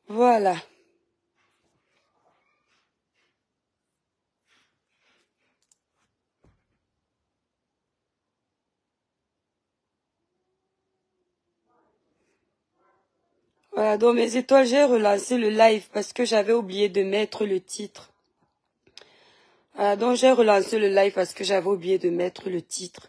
Voilà. Voilà, donc mes étoiles, j'ai relancé le live parce que j'avais oublié de mettre le titre. Voilà, donc j'ai relancé le live parce que j'avais oublié de mettre le titre.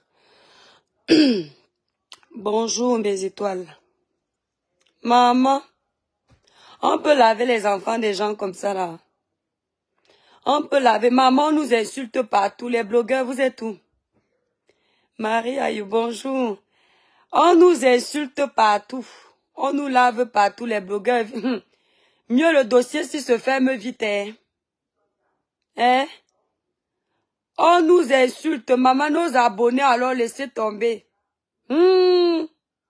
Bonjour mes étoiles. Maman, on peut laver les enfants des gens comme ça là. On peut laver. Maman, on nous insulte partout. Les blogueurs, vous êtes où? Marie Ayou, bonjour. On nous insulte partout. On nous lave partout, les blogueurs. Mieux le dossier s'il se ferme vite. Hein? On nous insulte. Maman, nos abonnés, alors laissez tomber. Il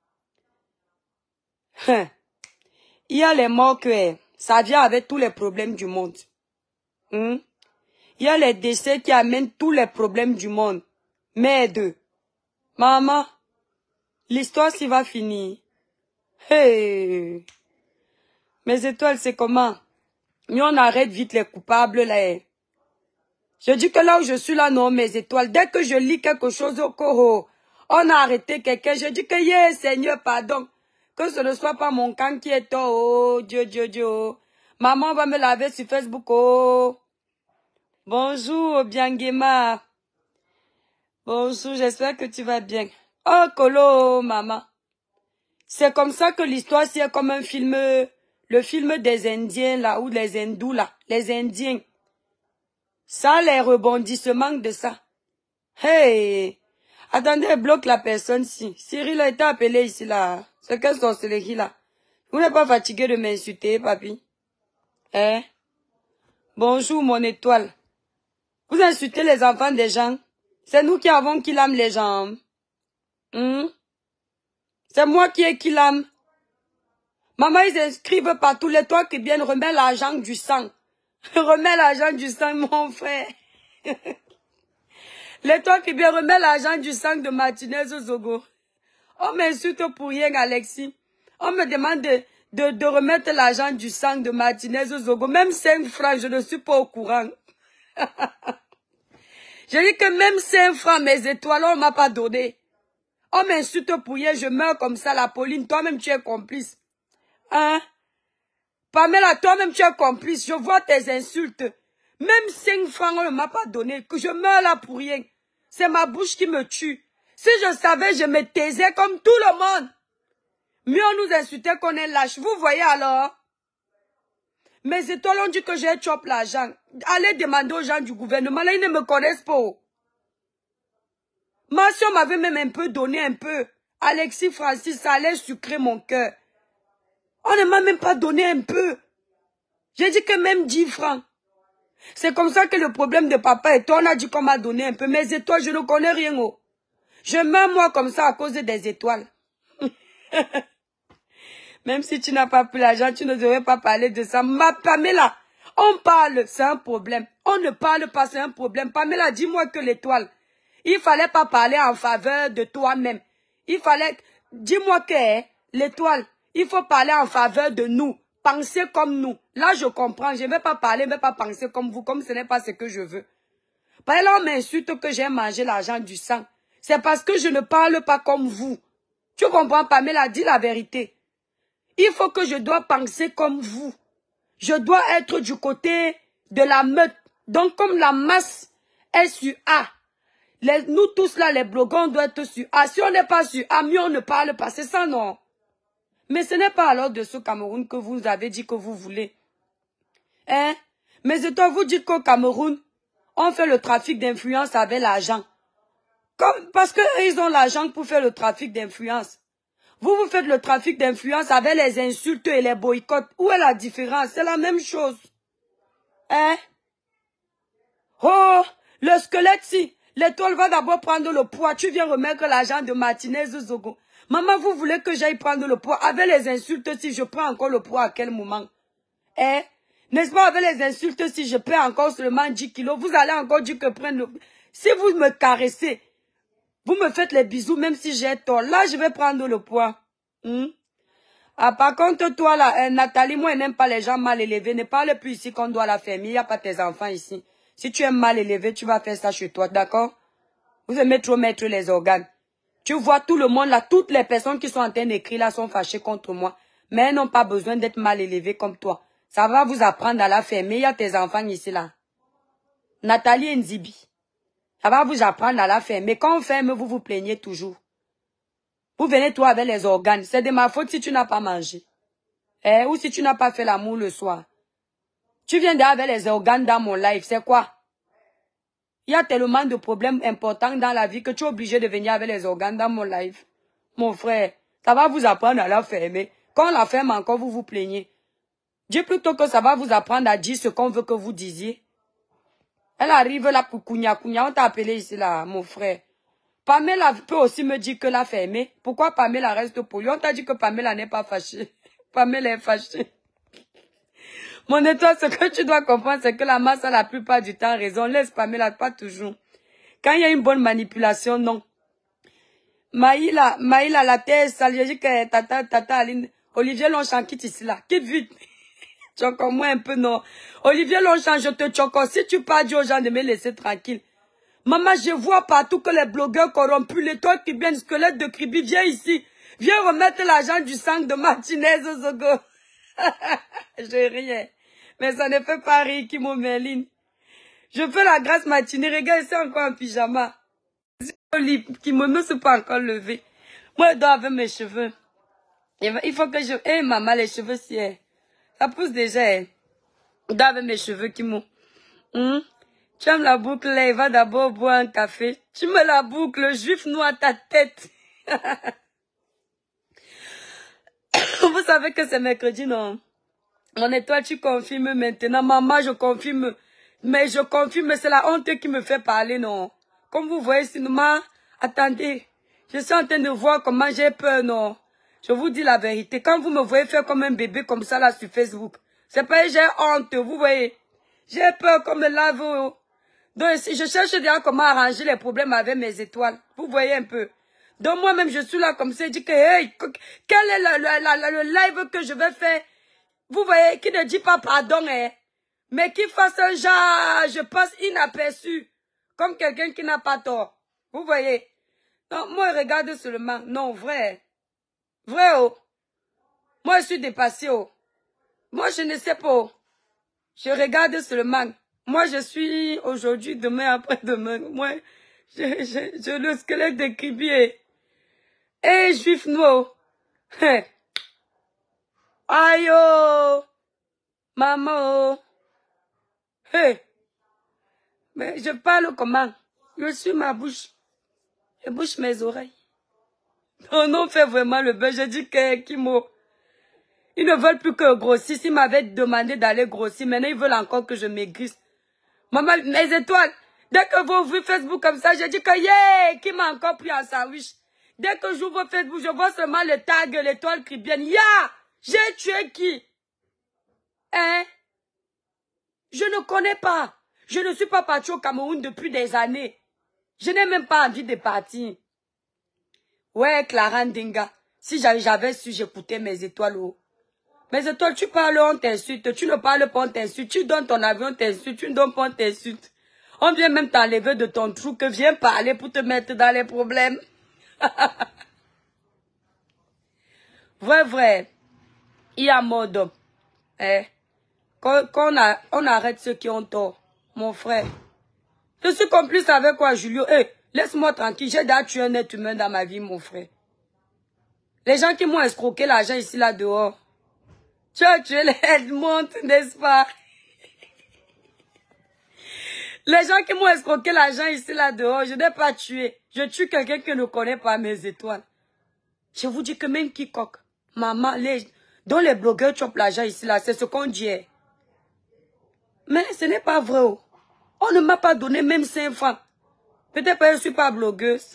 y a les morts que ça vient avec tous les problèmes du monde. Il y a les décès qui amènent tous les problèmes du monde. Merde. Maman, l'histoire s'y va finir. Hey. Mes étoiles, c'est comment? Mais on arrête vite les coupables là. Je dis que là où je suis là, non, mes étoiles. Dès que je lis quelque chose au Coro, on a arrêté quelqu'un. Je dis que, yeah, Seigneur, pardon. Que ce ne soit pas mon camp qui est tort. Oh, Dieu, Dieu, Dieu. Maman va me laver sur Facebook. Oh. Bonjour, Biangema. Bonjour, j'espère que tu vas bien. Oh, Kolo, maman. C'est comme ça que l'histoire, c'est comme un film, le film des Indiens, là, ou les Hindous, là, les Indiens. Ça, les rebondissements de ça. Hey! Attendez, bloque la personne, si. Cyril a été appelé ici, là. C'est quelle sorcellerie, là? Vous n'êtes pas fatigué de m'insulter, papy? Hein? Bonjour, mon étoile. Vous insultez les enfants des gens. C'est nous qui avons qui l'âme les gens. C'est moi qui ai qui l'âme. Maman, ils inscrivent partout. Les toits qui viennent remettre l'argent du sang. Remets l'argent du sang, mon frère. Les toits qui viennent remettre l'argent du sang de Martinez Zogo. On m'insulte pour rien, Alexis. On me demande de remettre l'argent du sang de Martinez Zogo. Même 5 francs, je ne suis pas au courant. Je dis que même 5 francs, mes étoiles, on ne m'a pas donné. On m'insulte pour rien, je meurs comme ça, la Pauline. Toi-même, tu es complice. Hein? Pamela, toi-même, tu es complice. Je vois tes insultes. Même 5 francs, on ne m'a pas donné. Que je meurs là pour rien. C'est ma bouche qui me tue. Si je savais, je me taisais comme tout le monde. Mieux on nous insultait qu'on est lâche. Vous voyez alors? Mes étoiles ont dit que j'ai chopé l'argent. Allez demander aux gens du gouvernement. Là, ils ne me connaissent pas. Ma soeur m'avait même un peu donné un peu. Alexis Francis, ça allait sucrer mon cœur. On ne m'a même pas donné un peu. J'ai dit que même 10 francs. C'est comme ça que le problème de papa et toi, on a dit qu'on m'a donné un peu. Mes étoiles, je ne connais rien. Oh. Je meurs moi comme ça à cause des étoiles. Même si tu n'as pas pris l'argent, tu ne devrais pas parler de ça. Ma Pamela, on parle, c'est un problème. On ne parle pas, c'est un problème. Pamela, dis-moi que l'étoile, il fallait pas parler en faveur de toi-même. Il fallait, dis-moi que l'étoile, il faut parler en faveur de nous. Penser comme nous. Là, je comprends. Je ne vais pas parler, je ne vais pas penser comme vous, comme ce n'est pas ce que je veux. Par exemple, on m'insulte que j'ai mangé l'argent du sang. C'est parce que je ne parle pas comme vous. Tu comprends, Pamela, dis la vérité. Il faut que je dois penser comme vous. Je dois être du côté de la meute. Donc, comme la masse est sur A, nous tous là, les blogueurs, on doit être sur A. Si on n'est pas sur A, mieux on ne parle pas. C'est ça, non? Mais ce n'est pas alors de ce Cameroun que vous avez dit que vous voulez. Hein? Mais c'est toi, vous dites qu'au Cameroun, on fait le trafic d'influence avec l'argent. Parce qu'ils ont l'argent pour faire le trafic d'influence. Vous, vous faites le trafic d'influence avec les insultes et les boycotts. Où est la différence? C'est la même chose. Hein? Oh, le squelette, si. L'étoile va d'abord prendre le poids. Tu viens remettre l'argent de Martinez Zogo. Maman, vous voulez que j'aille prendre le poids? Avec les insultes, si je prends encore le poids, à quel moment? Hein? N'est-ce pas avec les insultes, si je perds encore seulement 10 kilos, vous allez encore dire que prendre le... Si vous me caressez, vous me faites les bisous, même si j'ai tort. Là, je vais prendre le poids. Ah, par contre, toi, là, Nathalie, moi, je n'aime pas les gens mal élevés. Ne parle plus ici qu'on doit la fermer. Il n'y a pas tes enfants ici. Si tu es mal élevé, tu vas faire ça chez toi, d'accord? Vous aimez trop mettre les organes. Tu vois tout le monde là, toutes les personnes qui sont en train d'écrire là sont fâchées contre moi. Mais elles n'ont pas besoin d'être mal élevées comme toi. Ça va vous apprendre à la fermer. Il y a tes enfants ici là. Nathalie et Nzibi. Ça va vous apprendre à la fermer. Quand on ferme, vous vous plaignez toujours. Vous venez toi avec les organes. C'est de ma faute si tu n'as pas mangé. Ou si tu n'as pas fait l'amour le soir. Tu viens avec les organes dans mon live. C'est quoi? Il y a tellement de problèmes importants dans la vie que tu es obligé de venir avec les organes dans mon live. Mon frère, ça va vous apprendre à la fermer. Quand on la ferme encore, vous vous plaignez. Dis plutôt que ça va vous apprendre à dire ce qu'on veut que vous disiez. Elle arrive là pour Kounia. On t'a appelé ici là, mon frère. Pamela peut aussi me dire que la fermer. Pourquoi Pamela reste polie? On t'a dit que Pamela n'est pas fâchée. Pamela est fâchée. Mon étoile, ce que tu dois comprendre, c'est que la masse a la plupart du temps raison. Laisse Pamela, pas toujours. Quand il y a une bonne manipulation, non. Maïla, la terre sale, je dis que tata, Aline, Olivier Longchamp, quitte ici là. Quitte vite. Choco, moi un peu, non. Olivier Longchamp, je te choco. Si tu parles aux gens de me laisser tranquille. Maman, je vois partout que les blogueurs corrompus, les trucs qui viennent, squelette de Kribi, viens ici. Viens remettre l'argent du sang de Martinez au Zogo. Je riais. Mais ça ne fait pas rire, Kimo Merlin. Je fais la grâce matinée. Regarde, c'est encore en pyjama. Kimo ne s'est pas encore levé. Moi, je dors avec mes cheveux. Il faut que je... Eh, maman, les cheveux, si... Ça pousse déjà. Je dors avec mes cheveux, Kimo. Tu aimes la boucle, là, il va d'abord boire un café. Tu mets la boucle, juif noir ta tête. Vous savez que c'est mercredi, non? Mon étoile, tu confirmes maintenant. Maman, je confirme. Mais je confirme, c'est la honte qui me fait parler, non? Comme vous voyez, sinon, attendez. Je suis en train de voir comment j'ai peur, non? Je vous dis la vérité. Quand vous me voyez faire comme un bébé comme ça, là, sur Facebook, c'est pas que j'ai honte, vous voyez? J'ai peur comme le lave. Donc, je cherche déjà comment arranger les problèmes avec mes étoiles. Vous voyez un peu. Donc, moi-même, je suis là comme ça. Je dis que, hey, quel est le live que je vais faire? Vous voyez, qui ne dit pas pardon, hein? Mais qui fasse un genre, je passe inaperçu. Comme quelqu'un qui n'a pas tort. Vous voyez? Non, moi, je regarde seulement. Non, vrai. Vrai, oh. Moi, je suis dépassé, oh. Moi, je ne sais pas, oh. Je regarde seulement. Moi, je suis aujourd'hui, demain, après-demain. Moi, je le squelette de Kribier. Eh, juif noir. Aïe, oh. Maman, oh. Hey. Mais je parle comment? Je suis ma bouche. Je bouche mes oreilles. Non, non, fait vraiment le beurre. Je dis que Kimo. Ils ne veulent plus que je grossisse. Ils m'avaient demandé d'aller grossir. Maintenant, ils veulent encore que je maigrisse. Maman, mes étoiles. Dès que vous ouvrez Facebook comme ça, je dis que yeah, qui m'a encore pris un sandwich. Dès que j'ouvre Facebook, je vois seulement le tag, l'étoile qui vient. Ya, j'ai tué qui? Hein? Je ne connais pas. Je ne suis pas parti au Cameroun depuis des années. Je n'ai même pas envie de partir. Ouais, Clara Ndinga. Si j'avais su, j'écoutais mes étoiles. Oh. Mes étoiles, tu parles, on t'insulte. Tu ne parles pas, on t'insulte. Tu donnes ton avion, on t'insulte. Tu ne donnes pas, on t'insulte. On vient même t'enlever de ton trou que viens parler pour te mettre dans les problèmes. Vrai. Il y a mode. On arrête ceux qui ont tort. Mon frère. Je suis complice avec quoi, Julio? Laisse-moi tranquille. J'ai déjà tué un être humain dans ma vie, mon frère. Les gens qui m'ont escroqué l'argent ici, là, dehors. Tu as tué les Edmond, n'est-ce pas? Les gens qui m'ont escroqué l'argent ici, là, dehors, je n'ai pas tué. Je tue quelqu'un qui ne connaît pas mes étoiles. Je vous dis que même quiconque, maman, dont les blogueurs chopent l'argent ici, là, c'est ce qu'on dit. Mais ce n'est pas vrai. Oh. On ne m'a pas donné même 5 francs. Peut-être que je ne suis pas blogueuse.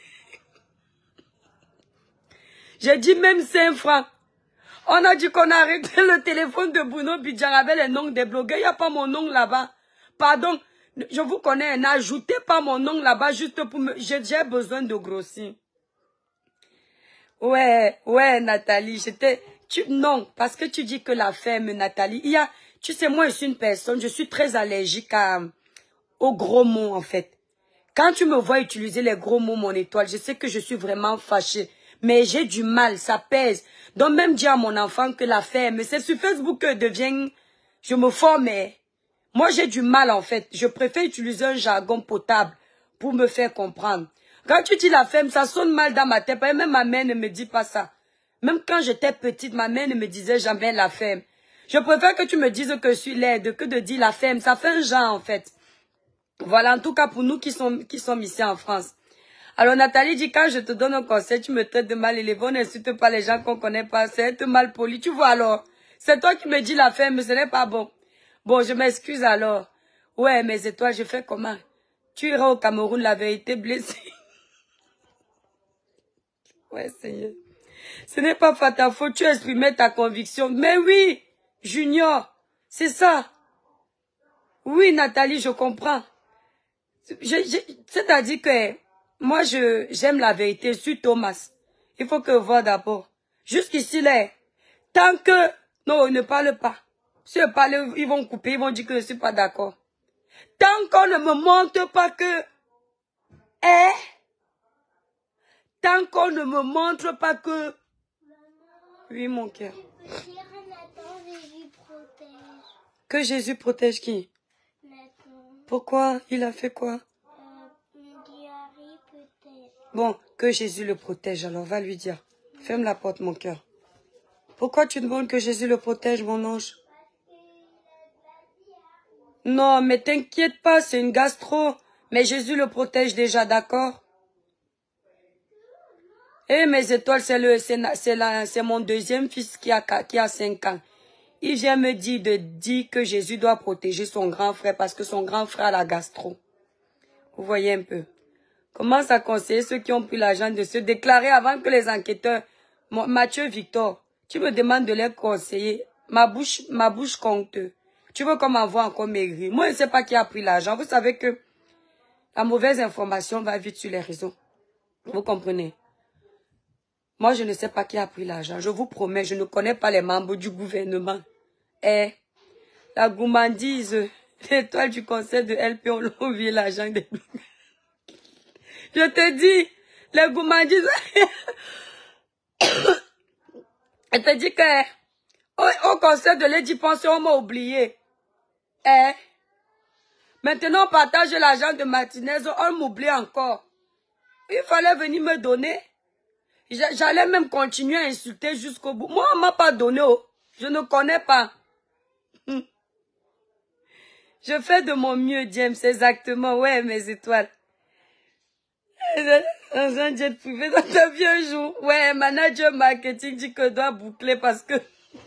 J'ai dit même 5 francs. On a dit qu'on a arrêté le téléphone de Bruno Bidjan avec les noms des blogueurs. Il n'y a pas mon nom là-bas. Pardon, je vous connais. N'ajoutez pas mon nom là-bas juste pour me... J'ai besoin de grossir. Ouais, Nathalie. Non, parce que tu dis que la femme, Nathalie, tu sais, moi, je suis une personne, je suis très allergique aux gros mots, en fait. Quand tu me vois utiliser les gros mots, mon étoile, je sais que je suis vraiment fâchée. Mais j'ai du mal, ça pèse. Donc même dire à mon enfant que la femme, c'est sur Facebook que devient, je me forme. Moi, j'ai du mal, en fait. Je préfère utiliser un jargon potable pour me faire comprendre. Quand tu dis la femme, ça sonne mal dans ma tête. Même ma mère ne me dit pas ça. Même quand j'étais petite, ma mère ne me disait jamais la femme. Je préfère que tu me dises que je suis laide que de dire la femme. Ça fait un genre, en fait. Voilà, en tout cas, pour nous qui sommes ici en France. Alors, Nathalie dit, quand je te donne un conseil, tu me traites de mal élevé, on n'insulte pas les gens qu'on connaît pas, c'est être mal poli. Tu vois alors, c'est toi qui me dis la femme, mais ce n'est pas bon. Bon, je m'excuse alors. Ouais, mais c'est toi, je fais comment? Tu iras au Cameroun, la vérité blessée. Ouais, Seigneur. Ce n'est pas ta faute, tu exprimais ta conviction. Mais oui, Junior, c'est ça. Oui, Nathalie, je comprends. C'est-à-dire que moi, j'aime la vérité sur Thomas. Il faut que je vois d'abord. Jusqu'ici, là, tant que... Non, ne parle pas. Si je parle, ils vont couper, ils vont dire que je ne suis pas d'accord. Tant qu'on ne me montre pas que... Tant qu'on ne me montre pas que... Oui, mon cœur. Que Jésus protège qui? Pourquoi? Il a fait quoi? Bon, que Jésus le protège, alors va lui dire. Ferme la porte, mon cœur. Pourquoi tu demandes que Jésus le protège, mon ange? Non, mais t'inquiète pas, c'est une gastro. Mais Jésus le protège déjà, d'accord? Eh, mes étoiles, c'est mon deuxième fils qui a 5 ans. Il vient me dire que Jésus doit protéger son grand frère parce que son grand frère a la gastro. Vous voyez un peu. Commence à conseiller ceux qui ont pris l'argent de se déclarer avant que les enquêteurs... Mathieu Victor, tu me demandes de les conseiller. Ma bouche compte. Tu veux qu'on m'envoie encore maigrir. Moi, je ne sais pas qui a pris l'argent. Vous savez que la mauvaise information va vite sur les réseaux. Vous comprenez? Moi, je ne sais pas qui a pris l'argent. Je vous promets, je ne connais pas les membres du gouvernement. La gourmandise, l'étoile du conseil de LP, on a oublié l'argent des blocs. Je te dis, les gourmandises... Elle te dit que au conseil de Lady Pension, on m'a oublié. Maintenant, on partage l'argent de Martinez, on m'oublie encore. Il fallait venir me donner. J'allais même continuer à insulter jusqu'au bout. Moi, on ne m'a pas donné. Je ne connais pas. Je fais de mon mieux, James, exactement. Ouais, mes étoiles. Dans un jet privé, dans ta vie un jour. Ouais, manager marketing dit que je dois boucler parce que...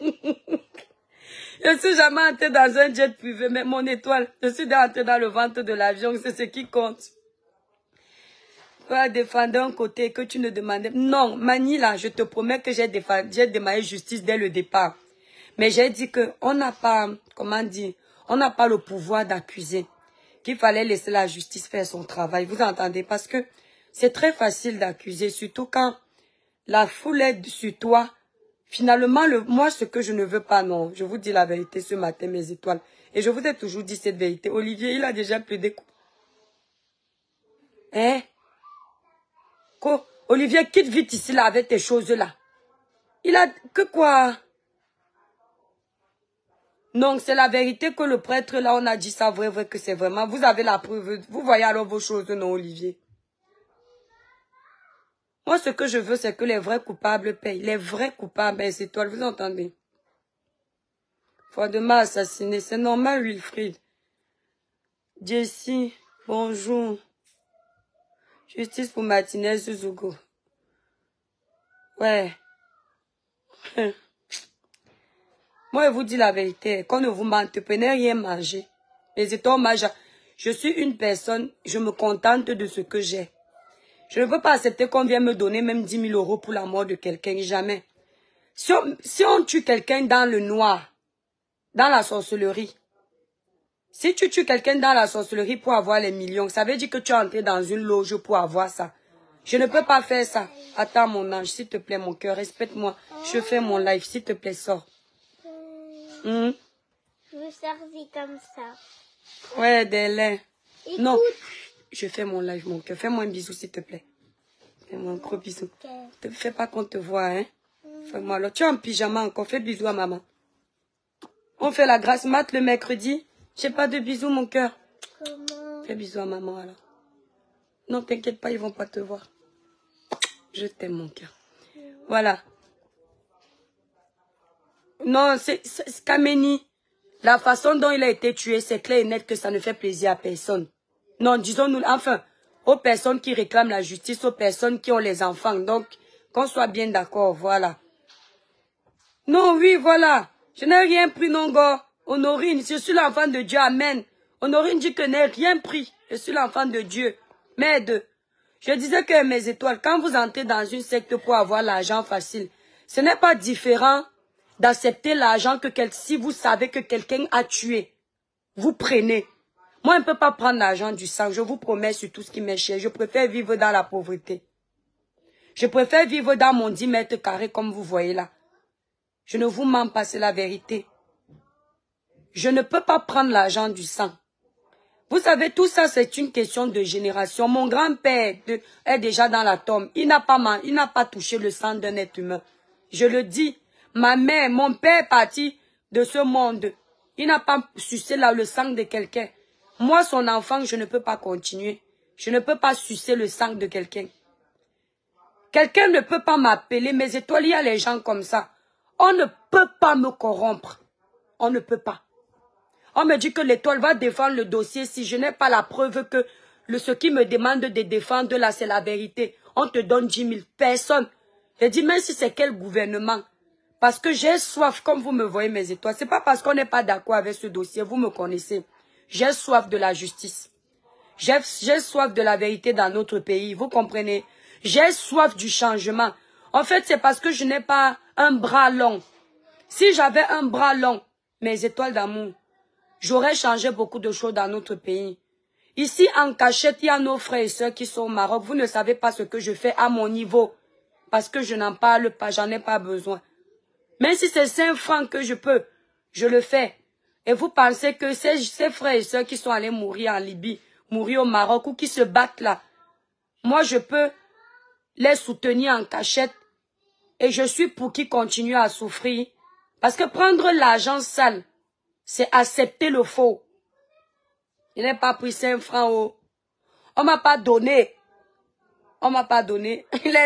Je suis jamais entré dans un jet privé, mais mon étoile, je suis entré dans le ventre de l'avion, c'est ce qui compte. Tu vas défendre un côté que tu ne demandais. Non, Mani, là, je te promets que j'ai demandé justice dès le départ. Mais j'ai dit que on n'a pas, comment dire, on n'a pas le pouvoir d'accuser. Qu'il fallait laisser la justice faire son travail. Vous entendez? Parce que c'est très facile d'accuser, surtout quand la foule est sur toi. Finalement, moi, ce que je ne veux pas, non. Je vous dis la vérité ce matin, mes étoiles. Et je vous ai toujours dit cette vérité. Olivier, il a déjà plaidé. Olivier, quitte vite ici, là, avec tes choses-là. Il a... Que quoi? Non, c'est la vérité que le prêtre, là, on a dit ça, vrai, que c'est vraiment... Vous avez la preuve. Vous voyez alors vos choses, non, Olivier? Moi, ce que je veux, c'est que les vrais coupables payent. Les vrais coupables, mes étoiles, vous entendez? Fordement assassiné, c'est normal, Wilfried. Jessie, bonjour. Justice pour Martinez Zuzugo. Ouais. Moi, je vous dis la vérité. Qu'on ne vous mente, prenez rien manger. Les étoiles majeurs. Je suis une personne, je me contente de ce que j'ai. Je ne peux pas accepter qu'on vienne me donner même 10 000 € pour la mort de quelqu'un. Jamais. Si on tue quelqu'un dans le noir, dans la sorcellerie, si tu tues quelqu'un dans la sorcellerie pour avoir les millions, ça veut dire que tu es entré dans une loge pour avoir ça. Je ne peux pas faire ça. Attends mon ange, s'il te plaît, mon cœur, respecte-moi. Je fais mon live, s'il te plaît, sors. Je veux servir comme ça. Ouais, Délai. Écoute. Non, je fais mon live, mon cœur. Fais-moi un bisou, s'il te plaît. Fais-moi un gros bisou. Ne fais pas qu'on te voit, hein. Fais-moi alors. Tu es en pyjama encore. Fais bisou à maman. On fait la grâce mat le mercredi. J'ai pas de bisous, mon cœur. Comment? Fais bisous à maman alors. Non, t'inquiète pas, ils vont pas te voir. Je t'aime, mon cœur. Voilà. Non, c'est Kameni. La façon dont il a été tué, c'est clair et net que ça ne fait plaisir à personne. Non, disons-nous, enfin, aux personnes qui réclament la justice, aux personnes qui ont les enfants. Donc, qu'on soit bien d'accord, voilà. Non, oui, voilà. Je n'ai rien pris, non, gars. Honorine, je suis l'enfant de Dieu, amen. Honorine dit que je n'ai rien pris. Je suis l'enfant de Dieu. Merde. Je disais que mes étoiles, quand vous entrez dans une secte pour avoir l'argent facile, ce n'est pas différent d'accepter l'argent que si vous savez que quelqu'un a tué. Vous prenez. Moi, je ne peux pas prendre l'argent du sang. Je vous promets sur tout ce qui m'est cher. Je préfère vivre dans la pauvreté. Je préfère vivre dans mon 10 mètres carrés comme vous voyez là. Je ne vous mens pas, c'est la vérité. Je ne peux pas prendre l'argent du sang. Vous savez, tout ça, c'est une question de génération. Mon grand-père est déjà dans la tombe. Il n'a pas touché le sang d'un être humain. Je le dis. Ma mère, mon père est parti de ce monde. Il n'a pas sucé le sang de quelqu'un. Moi, son enfant, je ne peux pas continuer. Je ne peux pas sucer le sang de quelqu'un. Quelqu'un ne peut pas m'appeler. Mes étoiles, il y a les gens comme ça. On ne peut pas me corrompre. On ne peut pas. On me dit que l'étoile va défendre le dossier si je n'ai pas la preuve que ce qui me demande de défendre là, c'est la vérité. On te donne 10 000 personnes. Je dis, même si c'est quel gouvernement. Parce que j'ai soif, comme vous me voyez mes étoiles. C'est pas parce qu'on n'est pas d'accord avec ce dossier, vous me connaissez. J'ai soif de la justice. J'ai soif de la vérité dans notre pays, vous comprenez? J'ai soif du changement. En fait, c'est parce que je n'ai pas un bras long. Si j'avais un bras long, mes étoiles d'amour, j'aurais changé beaucoup de choses dans notre pays. Ici, en cachette, il y a nos frères et sœurs qui sont au Maroc. Vous ne savez pas ce que je fais à mon niveau. Parce que je n'en parle pas, j'en ai pas besoin. Même si c'est 5 francs que je peux, je le fais. Et vous pensez que ces frères et sœurs qui sont allés mourir en Libye, mourir au Maroc ou qui se battent là, moi je peux les soutenir en cachette et je suis pour qu'ils continuent à souffrir. Parce que prendre l'argent sale, c'est accepter le faux. Je n'ai pas pris 5 francs. Oh. On m'a pas donné. On m'a pas donné.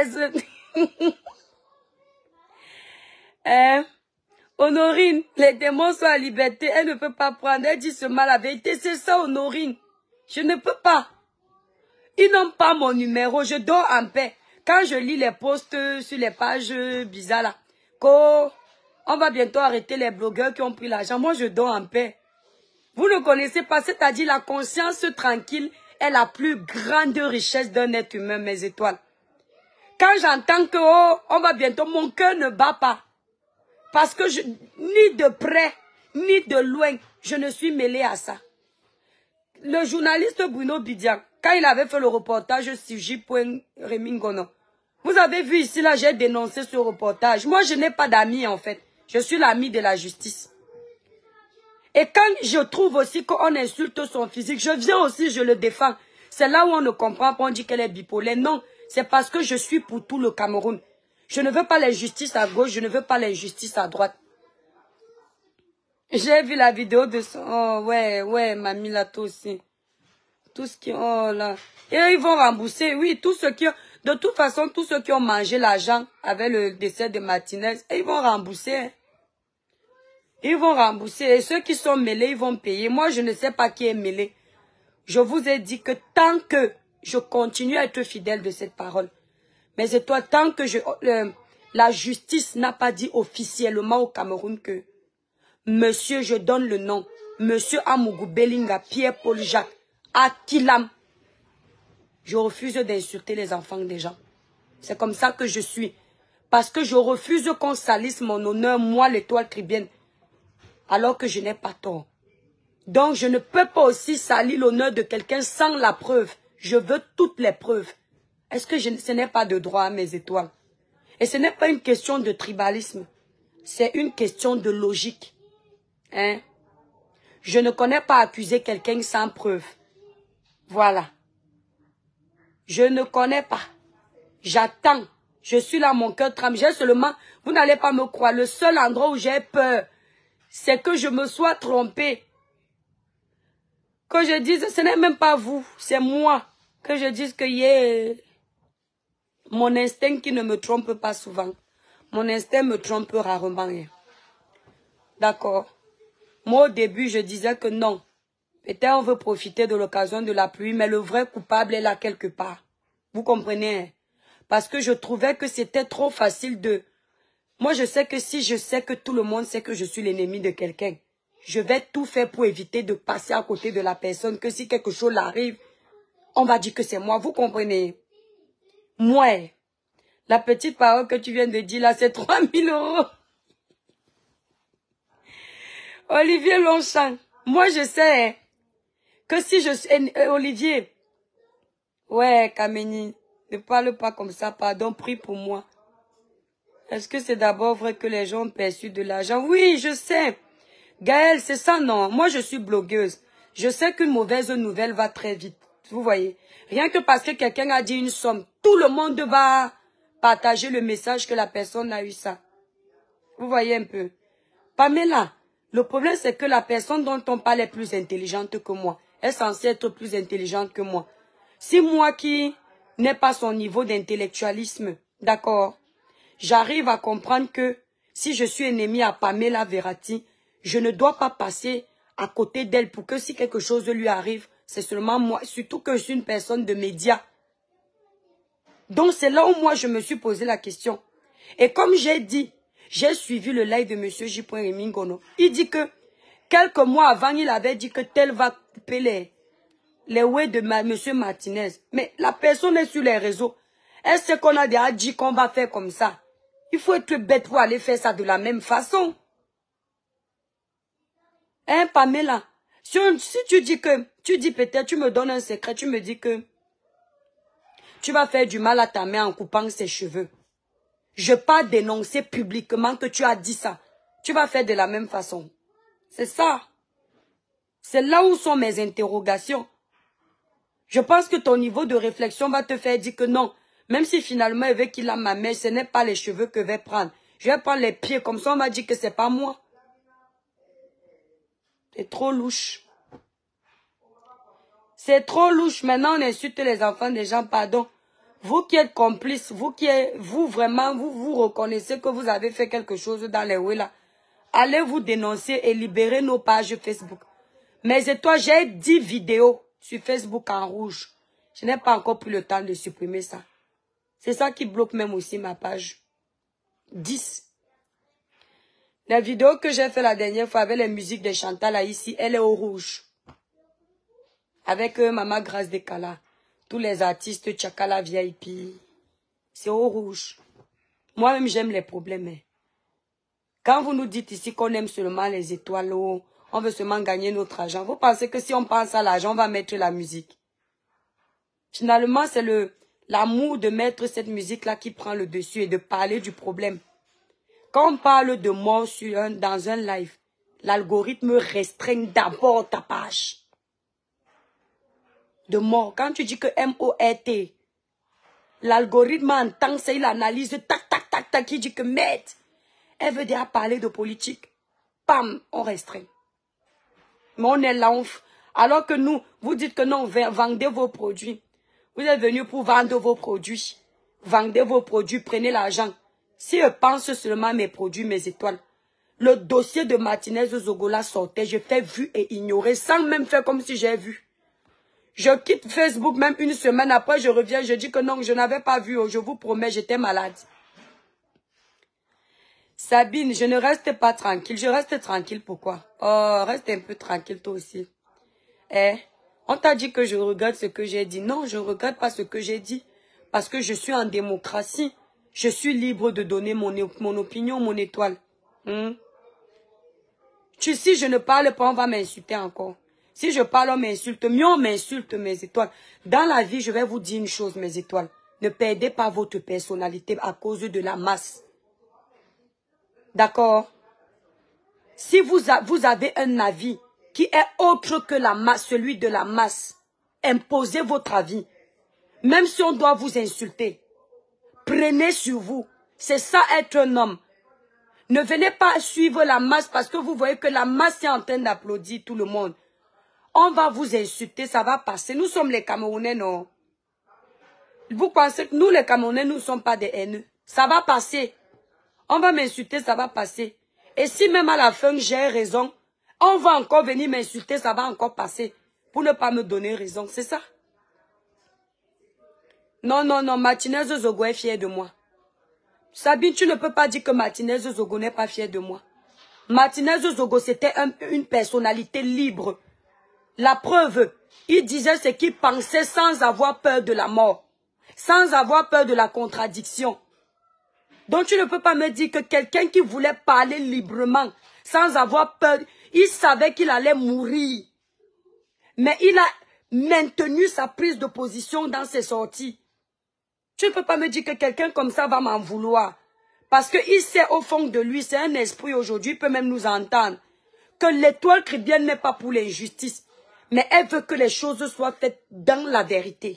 Honorine, les démons sont à liberté. Elle ne peut pas prendre. Elle dit seulement la vérité. C'est ça, Honorine. Je ne peux pas. Ils n'ont pas mon numéro. Je dors en paix. Quand je lis les posts sur les pages bizarres là, on va bientôt arrêter les blogueurs qui ont pris l'argent. Moi, je dors en paix. Vous ne connaissez pas, c'est-à-dire la conscience tranquille est la plus grande richesse d'un être humain, mes étoiles. Quand j'entends que, oh, on va bientôt, mon cœur ne bat pas. Parce que ni de près, ni de loin, je ne suis mêlée à ça. Le journaliste Bruno Bidian, quand il avait fait le reportage sur J.Remingono, vous avez vu ici, là, j'ai dénoncé ce reportage. Moi, je n'ai pas d'amis, en fait. Je suis l'ami de la justice. Et quand je trouve aussi qu'on insulte son physique, je viens aussi, je le défends. C'est là où on ne comprend pas, on dit qu'elle est bipolaire. Non, c'est parce que je suis pour tout le Cameroun. Je ne veux pas l'injustice à gauche, je ne veux pas l'injustice à droite. J'ai vu la vidéo de son... Oh, ouais, mamie, là, toi aussi. Tout ce qui... Oh, là. Et ils vont rembourser, oui, tous ceux qui ont... De toute façon, tous ceux qui ont mangé l'argent avec le décès de Martinez, ils vont rembourser. Ils vont rembourser. Et ceux qui sont mêlés, ils vont payer. Moi, je ne sais pas qui est mêlé. Je vous ai dit que tant que je continue à être fidèle de cette parole, mais c'est toi, tant que la justice n'a pas dit officiellement au Cameroun que monsieur, je donne le nom, monsieur Amougou Belinga, Pierre-Paul Jacques, Akilam, je refuse d'insulter les enfants des gens. C'est comme ça que je suis. Parce que je refuse qu'on salisse mon honneur, moi, l'étoile tribienne, alors que je n'ai pas tort. Donc, je ne peux pas aussi salir l'honneur de quelqu'un sans la preuve. Je veux toutes les preuves. Est-ce que ce n'est pas de droit à mes étoiles? Et ce n'est pas une question de tribalisme. C'est une question de logique. Hein? Je ne connais pas accuser quelqu'un sans preuve. Voilà. Je ne connais pas. J'attends. Je suis là, mon cœur tremble. J'ai seulement, vous n'allez pas me croire, le seul endroit où j'ai peur, c'est que je me sois trompée. Que je dise, ce n'est même pas vous, c'est moi. Que je dise que y est mon instinct qui ne me trompe pas souvent. Mon instinct me trompe rarement. D'accord. Moi, au début, je disais que non. Peut-être on veut profiter de l'occasion de la pluie, mais le vrai coupable est là quelque part. Vous comprenez? Parce que je trouvais que c'était trop facile de... Moi, je sais que si je sais que tout le monde sait que je suis l'ennemi de quelqu'un, je vais tout faire pour éviter de passer à côté de la personne, que si quelque chose arrive, on va dire que c'est moi. Vous comprenez? Moi, la petite parole que tu viens de dire là, c'est 3 000 €. Olivier Longchamp, moi je sais que si je suis... Olivier, ouais, Kameni, ne parle pas comme ça, pardon, prie pour moi. Est-ce que c'est d'abord vrai que les gens ont perçu de l'argent? Oui, je sais. Gaëlle, c'est ça, non? Moi, je suis blogueuse. Je sais qu'une mauvaise nouvelle va très vite. Vous voyez? Rien que parce que quelqu'un a dit une somme, tout le monde va partager le message que la personne a eu ça. Vous voyez un peu? Pamela, le problème, c'est que la personne dont on parle est plus intelligente que moi. Elle est censée être plus intelligente que moi. Si moi qui n'ai pas son niveau d'intellectualisme, d'accord, j'arrive à comprendre que si je suis ennemi à Pamela Verratti, je ne dois pas passer à côté d'elle pour que si quelque chose lui arrive, c'est seulement moi, surtout que je suis une personne de médias. Donc c'est là où moi je me suis posé la question. Et comme j'ai dit, j'ai suivi le live de M. J. Rémi Ngono. Il dit que quelques mois avant, il avait dit que tel va couper les ouais de M. Martinez. Mais la personne est sur les réseaux. Est-ce qu'on a déjà dit qu'on va faire comme ça? Il faut être bête pour aller faire ça de la même façon. Hein, Pamela? Si tu dis que, tu dis peut-être, tu me donnes un secret, tu me dis que tu vas faire du mal à ta mère en coupant ses cheveux. Je pas dénoncer publiquement que tu as dit ça. Tu vas faire de la même façon. C'est ça. C'est là où sont mes interrogations. Je pense que ton niveau de réflexion va te faire dire que non. Même si finalement il veut qu'il a ma mère, ce n'est pas les cheveux que je vais prendre. Je vais prendre les pieds. Comme ça, on m'a dit que c'est pas moi. C'est trop louche. C'est trop louche. Maintenant, on insulte les enfants des gens. Pardon. Vous qui êtes complices, vous vraiment, vous reconnaissez que vous avez fait quelque chose dans les rues là. Allez vous dénoncer et libérer nos pages Facebook. Mais et toi, j'ai 10 vidéos sur Facebook en rouge. Je n'ai pas encore pris le temps de supprimer ça. C'est ça qui bloque même aussi ma page. 10. La vidéo que j'ai fait la dernière fois avec les musiques de Chantal là ici, elle est au rouge. Avec Maman Grâce de Kala. Tous les artistes Tchakala VIP. C'est au rouge. Moi-même, j'aime les problèmes. Hein. Quand vous nous dites ici qu'on aime seulement les étoiles, on veut seulement gagner notre argent. Vous pensez que si on pense à l'argent, on va mettre la musique. Finalement, c'est l'amour de mettre cette musique-là qui prend le dessus et de parler du problème. Quand on parle de mort dans un live, l'algorithme restreint d'abord ta page. De mort. Quand tu dis que M-O-R-T, l'algorithme entend ça, il analyse, tac, tac, tac, tac, il dit que merde, elle veut déjà parler de politique. Pam, on restreint. Mais on est là, alors que nous, vous dites que non, vendez vos produits. Vous êtes venus pour vendre vos produits. Vendez vos produits, prenez l'argent. Si je pense seulement à mes produits, mes étoiles, le dossier de Martinez Zogola sortait, je fais vu et ignorer, sans même faire comme si j'ai vu. Je quitte Facebook même une semaine après, je reviens, je dis que non, je n'avais pas vu, je vous promets, j'étais malade. Sabine, je ne reste pas tranquille, je reste tranquille, pourquoi? Oh, reste un peu tranquille toi aussi. Eh, on t'a dit que je regrette ce que j'ai dit. Non, je ne regrette pas ce que j'ai dit, parce que je suis en démocratie. Je suis libre de donner mon opinion, mon étoile. Si je ne parle pas, on va m'insulter encore. Si je parle, on m'insulte. Mieux, on m'insulte, mes étoiles. Dans la vie, je vais vous dire une chose, mes étoiles. Ne perdez pas votre personnalité à cause de la masse. D'accord? Si vous avez un avis qui est autre que la masse, celui de la masse, imposez votre avis. Même si on doit vous insulter, prenez sur vous. C'est ça être un homme. Ne venez pas suivre la masse parce que vous voyez que la masse est en train d'applaudir tout le monde. On va vous insulter, ça va passer. Nous sommes les Camerounais, non? Vous pensez que nous, les Camerounais, nous ne sommes pas des haineux. Ça va passer. On va m'insulter, ça va passer. Et si même à la fin, j'ai raison, on va encore venir m'insulter, ça va encore passer. Pour ne pas me donner raison, c'est ça? Non, non, non, Martinez Zogo est fière de moi. Sabine, tu ne peux pas dire que Martinez Zogo n'est pas fière de moi. Martinez Zogo, c'était une personnalité libre. La preuve, il disait ce qu'il pensait sans avoir peur de la mort. Sans avoir peur de la contradiction. Donc tu ne peux pas me dire que quelqu'un qui voulait parler librement, sans avoir peur, il savait qu'il allait mourir. Mais il a maintenu sa prise de position dans ses sorties. Tu ne peux pas me dire que quelqu'un comme ça va m'en vouloir. Parce qu'il sait au fond de lui, c'est un esprit aujourd'hui, il peut même nous entendre, que l'étoile chrétienne n'est pas pour l'injustice, mais elle veut que les choses soient faites dans la vérité.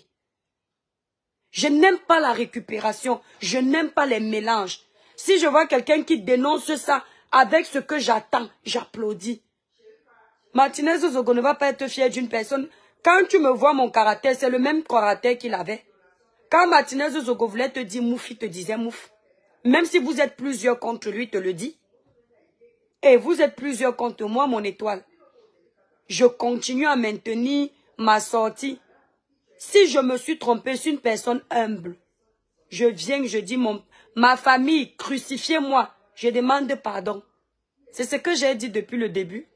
Je n'aime pas la récupération, je n'aime pas les mélanges. Si je vois quelqu'un qui dénonce ça avec ce que j'attends, j'applaudis. Martinez Zogo ne va pas être fier d'une personne. Quand tu me vois mon caractère, c'est le même caractère qu'il avait. Quand Martinez Zogo voulait te dire mouf, il te disait mouf. Même si vous êtes plusieurs contre lui, il te le dit. Et vous êtes plusieurs contre moi, mon étoile. Je continue à maintenir ma sortie. Si je me suis trompé, je suis une personne humble. Je viens, je dis ma famille, crucifiez-moi. Je demande pardon. C'est ce que j'ai dit depuis le début.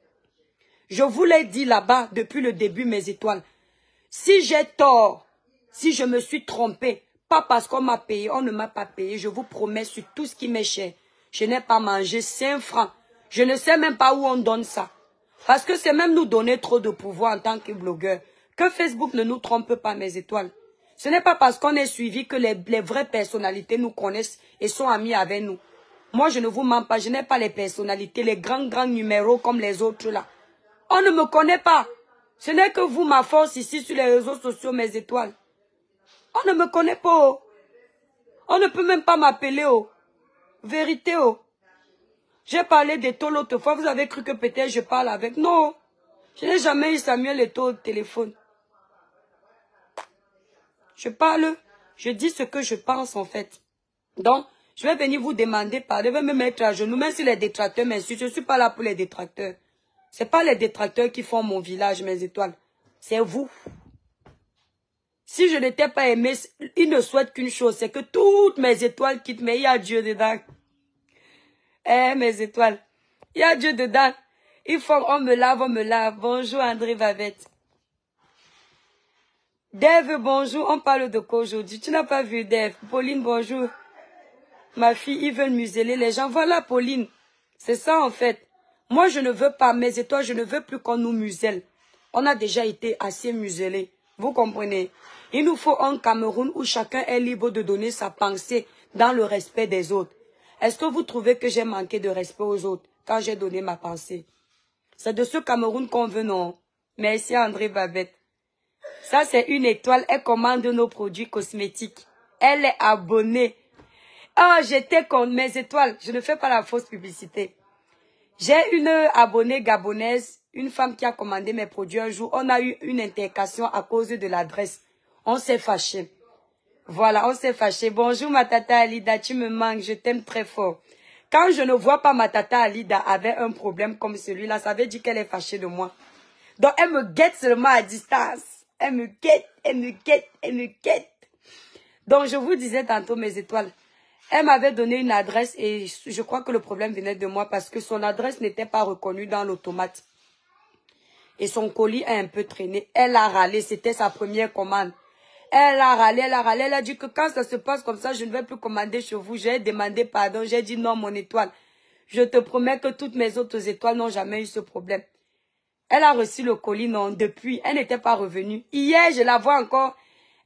Je vous l'ai dit là-bas depuis le début, mes étoiles. Si j'ai tort, si je me suis trompé, pas parce qu'on m'a payé, on ne m'a pas payé, je vous promets sur tout ce qui m'est cher. Je n'ai pas mangé 5 francs. Je ne sais même pas où on donne ça. Parce que c'est même nous donner trop de pouvoir en tant que blogueur. Que Facebook ne nous trompe pas, mes étoiles. Ce n'est pas parce qu'on est suivi que les vraies personnalités nous connaissent et sont amis avec nous. Moi, je ne vous mens pas, je n'ai pas les personnalités, les grands numéros comme les autres là. On ne me connaît pas. Ce n'est que vous, ma force ici sur les réseaux sociaux, mes étoiles. On ne me connaît pas. Oh. On ne peut même pas m'appeler. Oh. Vérité. Oh. J'ai parlé d'Eto l'autre fois. Vous avez cru que peut-être je parle avec. Non. Je n'ai jamais eu Samuel Eto au téléphone. Je parle. Je dis ce que je pense en fait. Donc, je vais venir vous demander pardon. Je vais me mettre à genoux. Même si les détracteurs m'insultent, je ne suis pas là pour les détracteurs. Ce n'est pas les détracteurs qui font mon village, mes étoiles. C'est vous. Si je n'étais pas aimé, il ne souhaite qu'une chose, c'est que toutes mes étoiles quittent, mais il y a Dieu dedans. Eh, mes étoiles, il y a Dieu dedans. Il faut on me lave, on me lave. Bonjour André Vavette. Dave, bonjour. On parle de quoi aujourd'hui? Tu n'as pas vu Dave? Pauline, bonjour. Ma fille, ils veulent museler les gens. Voilà, Pauline. C'est ça en fait. Moi, je ne veux pas, mes étoiles, je ne veux plus qu'on nous muselle. On a déjà été assez muselés. Vous comprenez? Il nous faut un Cameroun où chacun est libre de donner sa pensée dans le respect des autres. Est-ce que vous trouvez que j'ai manqué de respect aux autres quand j'ai donné ma pensée? C'est de ce Cameroun qu'on veut, non? Merci André Babette. Ça, c'est une étoile. Elle commande nos produits cosmétiques. Elle est abonnée. Oh, j'étais contre mes étoiles. Je ne fais pas la fausse publicité. J'ai une abonnée gabonaise, une femme qui a commandé mes produits un jour. On a eu une intercation à cause de l'adresse. On s'est fâché. Voilà, on s'est fâché. Bonjour ma tata Alida, tu me manques, je t'aime très fort. Quand je ne vois pas ma tata Alida avec un problème comme celui-là, ça veut dire qu'elle est fâchée de moi. Donc elle me guette seulement à distance. Elle me guette, elle me guette, elle me guette. Donc je vous disais tantôt mes étoiles. Elle m'avait donné une adresse et je crois que le problème venait de moi parce que son adresse n'était pas reconnue dans l'automate. Et son colis a un peu traîné. Elle a râlé, c'était sa première commande. Elle a râlé, elle a dit que quand ça se passe comme ça, je ne vais plus commander chez vous. J'ai demandé pardon, j'ai dit non mon étoile. Je te promets que toutes mes autres étoiles n'ont jamais eu ce problème. Elle a reçu le colis, non, depuis, elle n'était pas revenue. Hier, je la vois encore.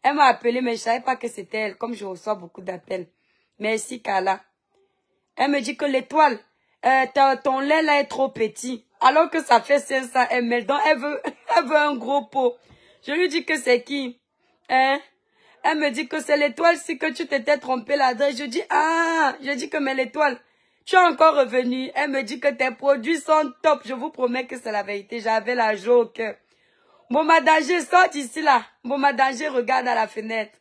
Elle m'a appelé, mais je ne savais pas que c'était elle, comme je reçois beaucoup d'appels. Merci, Carla. Elle me dit que l'étoile, ton lait là est trop petit. Alors que ça fait 500 ml. Donc, elle veut un gros pot. Je lui dis que c'est qui? Hein? Elle me dit que c'est l'étoile, si que tu t'étais trompé l'adresse. Je dis, ah, je dis que mais l'étoile, tu es encore revenu. Elle me dit que tes produits sont top. Je vous promets que c'est la vérité. J'avais la joie au cœur. Bon, Danger, sort d'ici là. Bon, Danger, regarde à la fenêtre.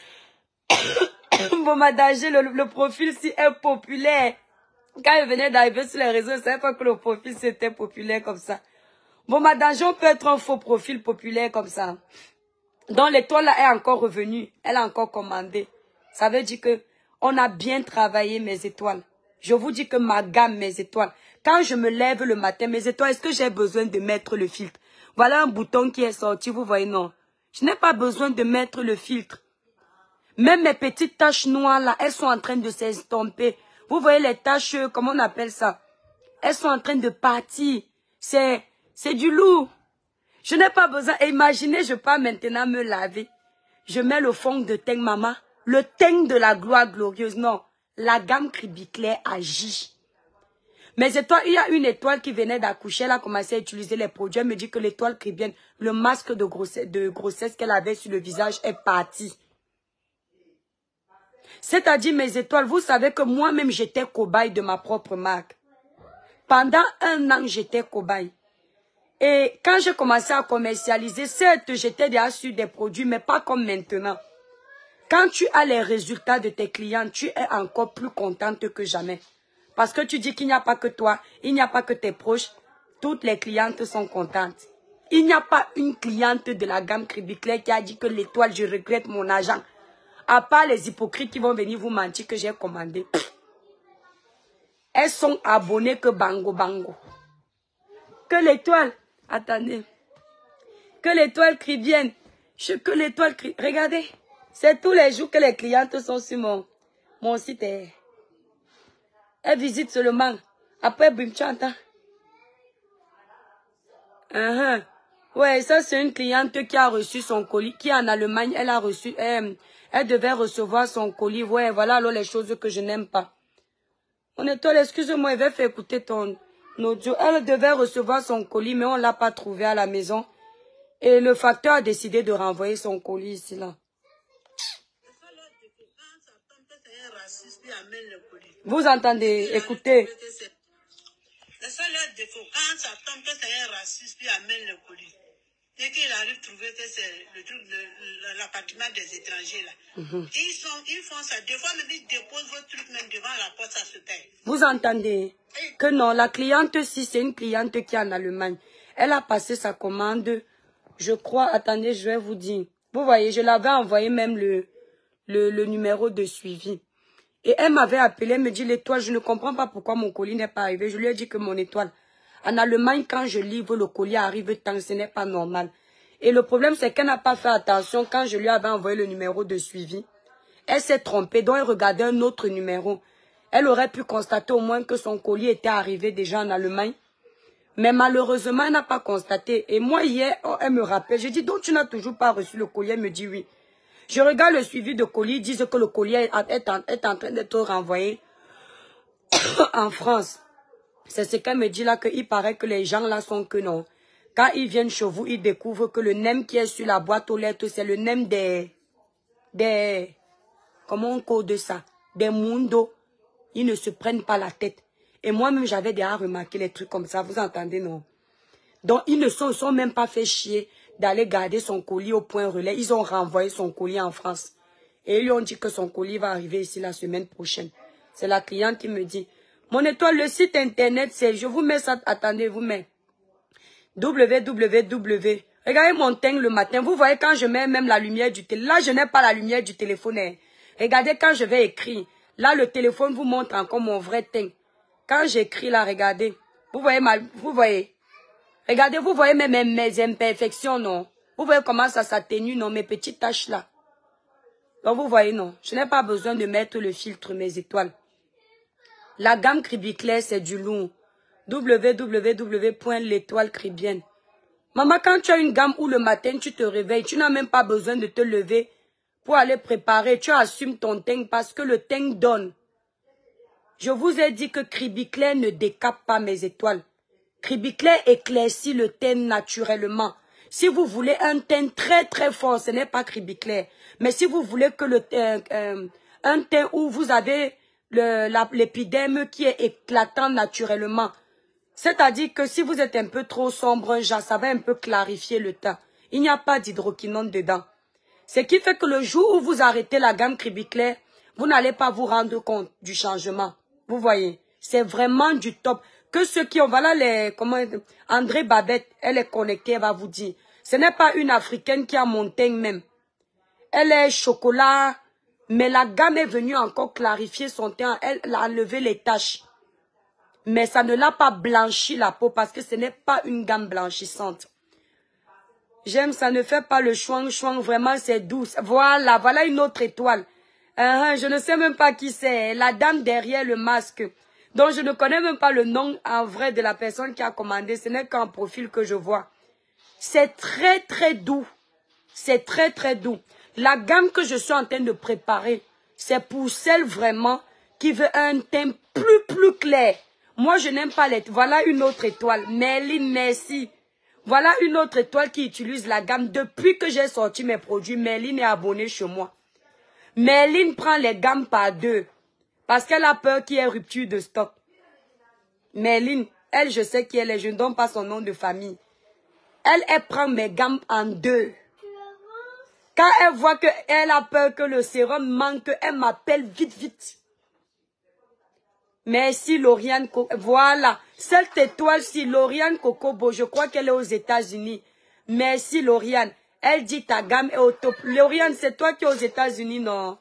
Bon, Danger, le profil si est populaire. Quand elle venait d'arriver sur les réseaux, je ne savais pas que le profil c'était populaire comme ça. Bon, Danger, on peut être un faux profil populaire comme ça. Donc, l'étoile là est encore revenue. Elle a encore commandé. Ça veut dire que on a bien travaillé mes étoiles. Je vous dis que ma gamme, mes étoiles. Quand je me lève le matin, mes étoiles, est-ce que j'ai besoin de mettre le filtre? Voilà un bouton qui est sorti, vous voyez, non. Je n'ai pas besoin de mettre le filtre. Même mes petites taches noires là, elles sont en train de s'estomper. Vous voyez les taches, comment on appelle ça? Elles sont en train de partir. C'est du lourd. Je n'ai pas besoin. Imaginez, je pars maintenant me laver. Je mets le fond de teint, maman. Le teint de la gloire glorieuse. Non. La gamme Cribiclair agit. Mais étoiles, il y a une étoile qui venait d'accoucher. Elle a commencé à utiliser les produits. Elle me dit que l'étoile Cribienne, le masque de grossesse qu'elle avait sur le visage est parti. C'est-à-dire, mes étoiles, vous savez que moi-même, j'étais cobaye de ma propre marque. Pendant 1 an, j'étais cobaye. Et quand j'ai commencé à commercialiser, certes, j'étais déjà sur des produits, mais pas comme maintenant. Quand tu as les résultats de tes clients, tu es encore plus contente que jamais. Parce que tu dis qu'il n'y a pas que toi, il n'y a pas que tes proches, toutes les clientes sont contentes. Il n'y a pas une cliente de la gamme Cribiclair qui a dit que l'étoile, je regrette mon argent. À part les hypocrites qui vont venir vous mentir que j'ai commandé. Elles sont abonnées que bango bango. Que l'étoile, attendez, que l'étoile Cribienne, que l'étoile Cribienne, regardez, c'est tous les jours que les clientes sont sur mon site. Elles visitent seulement. Après, bim, tu entends. Ouais, ça c'est une cliente qui a reçu son colis, qui est en Allemagne, elle a reçu, elle devait recevoir son colis. Ouais, voilà alors les choses que je n'aime pas. Mon étoile, excuse-moi, elle va faire écouter ton audio. Elle devait recevoir son colis, mais on ne l'a pas trouvé à la maison. Et le facteur a décidé de renvoyer son colis ici, là. Vous entendez? Écoutez. Le seul défaut, quand ça tombe que c'est un raciste qui amène le colis, et qu'il arrive à trouver que c'est le truc de l'appartement des étrangers là. Ils font ça. Des fois, même ils déposent votre truc même devant la porte, ça se paye. Vous entendez? Que non, la cliente, si c'est une cliente qui est en Allemagne, elle a passé sa commande, je crois, attendez, je vais vous dire. Vous voyez, je l'avais envoyé même le numéro de suivi. Et elle m'avait appelé, elle me dit, l'étoile, je ne comprends pas pourquoi mon colis n'est pas arrivé. Je lui ai dit que mon étoile, en Allemagne, quand je livre, le colis arrive tant, ce n'est pas normal. Et le problème, c'est qu'elle n'a pas fait attention quand je lui avais envoyé le numéro de suivi. Elle s'est trompée, donc elle regardait un autre numéro. Elle aurait pu constater au moins que son colis était arrivé déjà en Allemagne. Mais malheureusement, elle n'a pas constaté. Et moi, hier, elle me rappelle. Je dis, donc tu n'as toujours pas reçu le colis? Elle me dit oui. Je regarde le suivi de colis, ils disent que le colis est en train d'être renvoyé en France. C'est ce qu'elle me dit là, qu'il paraît que les gens là sont que non. Quand ils viennent chez vous, ils découvrent que le nem qui est sur la boîte aux lettres, c'est le nem comment on code ça? Des mundos. Ils ne se prennent pas la tête. Et moi-même, j'avais déjà remarqué les trucs comme ça, vous entendez, non? Donc, ils ne sont même pas fait chier d'aller garder son colis au point relais. Ils ont renvoyé son colis en France. Et ils lui ont dit que son colis va arriver ici la semaine prochaine. C'est la cliente qui me dit, mon étoile, le site internet, c'est, je vous mets ça, attendez, vous mettez www. Regardez mon teint le matin. Vous voyez quand je mets même la lumière du téléphone. Là, je n'ai pas la lumière du téléphone. Regardez quand je vais écrire. Là, le téléphone vous montre encore mon vrai teint. Quand j'écris là, regardez. Vous voyez vous voyez. Regardez, vous voyez même mes imperfections, non? Vous voyez comment ça s'atténue, non? Mes petites taches là. Donc, vous voyez, non? Je n'ai pas besoin de mettre le filtre, mes étoiles. La gamme Cribiclair, c'est du lourd. www.l'étoilecribienne. Maman, quand tu as une gamme où le matin, tu te réveilles, tu n'as même pas besoin de te lever pour aller préparer. Tu assumes ton teint parce que le teint donne. Je vous ai dit que Cribiclair ne décape pas mes étoiles. Cribiclair éclaircit le teint naturellement. Si vous voulez un teint très très fort, ce n'est pas Cribiclair. Mais si vous voulez que un teint où vous avez l'épiderme qui est éclatant naturellement, c'est-à-dire que si vous êtes un peu trop sombre, ça va un peu clarifier le teint. Il n'y a pas d'hydroquinone dedans. Ce qui fait que le jour où vous arrêtez la gamme Cribiclair, vous n'allez pas vous rendre compte du changement. Vous voyez, c'est vraiment du top. Que ceux qui ont, voilà André Babette, elle est connectée, elle va vous dire. Ce n'est pas une Africaine qui a mon teint même. Elle est chocolat, mais la gamme est venue encore clarifier son teint. Elle a enlevé les taches. Mais ça ne l'a pas blanchi la peau parce que ce n'est pas une gamme blanchissante. J'aime, ça ne fait pas le chouang, vraiment c'est douce. Voilà une autre étoile. Je ne sais même pas qui c'est. La dame derrière le masque. Donc je ne connais même pas le nom en vrai de la personne qui a commandé. Ce n'est qu'un profil que je vois. C'est très très doux. C'est très très doux. La gamme que je suis en train de préparer, c'est pour celle vraiment qui veut un teint plus clair. Moi je n'aime pas les... Voilà une autre étoile. Merline, merci. Voilà une autre étoile qui utilise la gamme. Depuis que j'ai sorti mes produits, Merline est abonnée chez moi. Merline prend les gammes par 2. Parce qu'elle a peur qu'il y ait rupture de stock. Merline, elle, je sais qui elle est. Je ne donne pas son nom de famille. Elle prend mes gammes en 2. Quand elle voit qu'elle a peur que le sérum manque, elle m'appelle vite. Merci Lauriane Coco. Voilà. Cette étoile-ci, Lauriane Cocobo, je crois qu'elle est aux États-Unis. Merci Lauriane. Elle dit ta gamme est au top. Lauriane, c'est toi qui es aux États-Unis, non?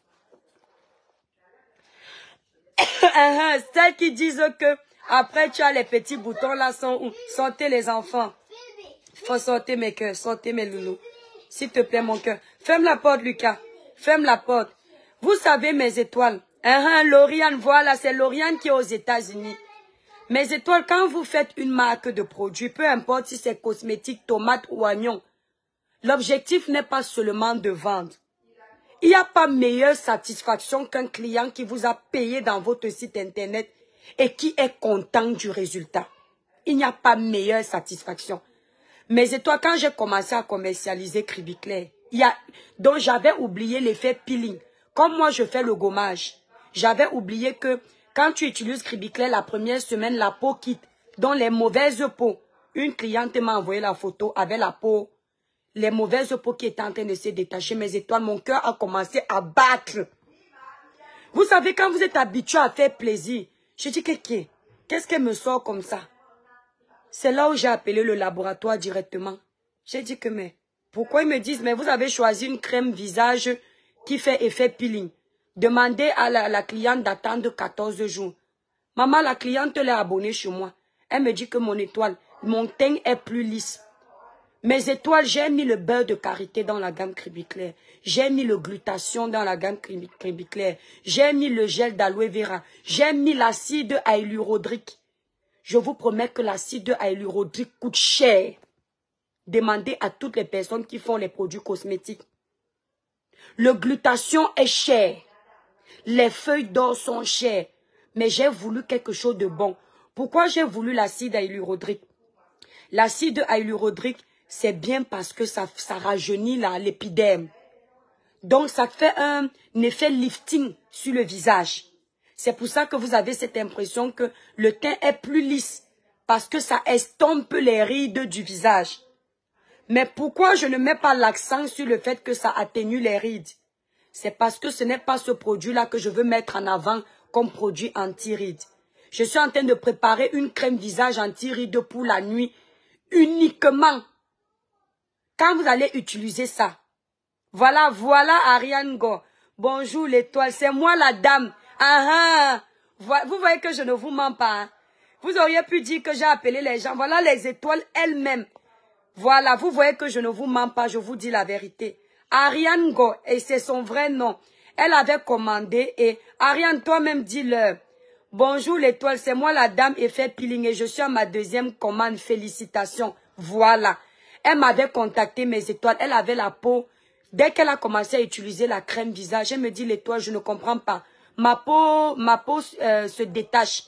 Celles qui disent que après tu as les petits boutons là sont où? Sortez les enfants. Il faut sortir mes cœurs, sortez mes loulous. S'il te plaît mon cœur. Ferme la porte Lucas. Ferme la porte. Vous savez mes étoiles. Lauriane, voilà, c'est Lauriane qui est aux États-Unis. Mes étoiles, quand vous faites une marque de produit, peu importe si c'est cosmétique, tomate ou oignon, l'objectif n'est pas seulement de vendre. Il n'y a pas meilleure satisfaction qu'un client qui vous a payé dans votre site internet et qui est content du résultat. Il n'y a pas meilleure satisfaction. Mes étoiles, quand j'ai commencé à commercialiser Cribiclair, donc j'avais oublié l'effet peeling. Comme moi, je fais le gommage. J'avais oublié que quand tu utilises Cribiclair la première semaine, la peau quitte. Donc les mauvaises peaux. Une cliente m'a envoyé la photo avec la peau. Les mauvaises peaux qui étaient en train de se détacher. Mes étoiles, mon cœur a commencé à battre. Vous savez, quand vous êtes habitué à faire plaisir, je dis qu'est-ce qu'elle me sort comme ça? C'est là où j'ai appelé le laboratoire directement. J'ai dit que mais pourquoi ils me disent mais vous avez choisi une crème visage qui fait effet peeling. Demandez à la cliente d'attendre 14 jours. Maman, la cliente l'est abonnée chez moi. Elle me dit que mon teint est plus lisse. Mes étoiles, j'ai mis le beurre de karité dans la gamme Cribiclair. J'ai mis le glutation dans la gamme Cribiclair. J'ai mis le gel d'aloe vera. J'ai mis l'acide hyaluronique. Je vous promets que l'acide hyaluronique coûte cher. Demandez à toutes les personnes qui font les produits cosmétiques. Le glutation est cher. Les feuilles d'or sont chères. Mais j'ai voulu quelque chose de bon. Pourquoi j'ai voulu l'acide hyaluronique? L'acide hyaluronique, c'est bien parce que ça rajeunit l'épiderme. Donc, ça fait un effet lifting sur le visage. C'est pour ça que vous avez cette impression que le teint est plus lisse. Parce que ça estompe les rides du visage. Mais pourquoi je ne mets pas l'accent sur le fait que ça atténue les rides? C'est parce que ce n'est pas ce produit-là que je veux mettre en avant comme produit anti-rides. Je suis en train de préparer une crème visage anti-rides pour la nuit uniquement. Quand vous allez utiliser ça, voilà Ariane Go. Bonjour l'étoile, c'est moi la dame. Vous voyez que je ne vous mens pas. Hein? Vous auriez pu dire que j'ai appelé les gens. Voilà les étoiles elles-mêmes. Voilà, vous voyez que je ne vous mens pas, je vous dis la vérité. Ariane Go, et c'est son vrai nom. Elle avait commandé et Ariane, toi-même dis-le. Bonjour l'étoile, c'est moi la dame effet peeling et je suis à ma deuxième commande. Félicitations. Voilà. Elle m'avait contacté mes étoiles. Elle avait la peau Dès qu'elle a commencé à utiliser la crème visage, elle me dit, l'étoile, je ne comprends pas. Ma peau se détache.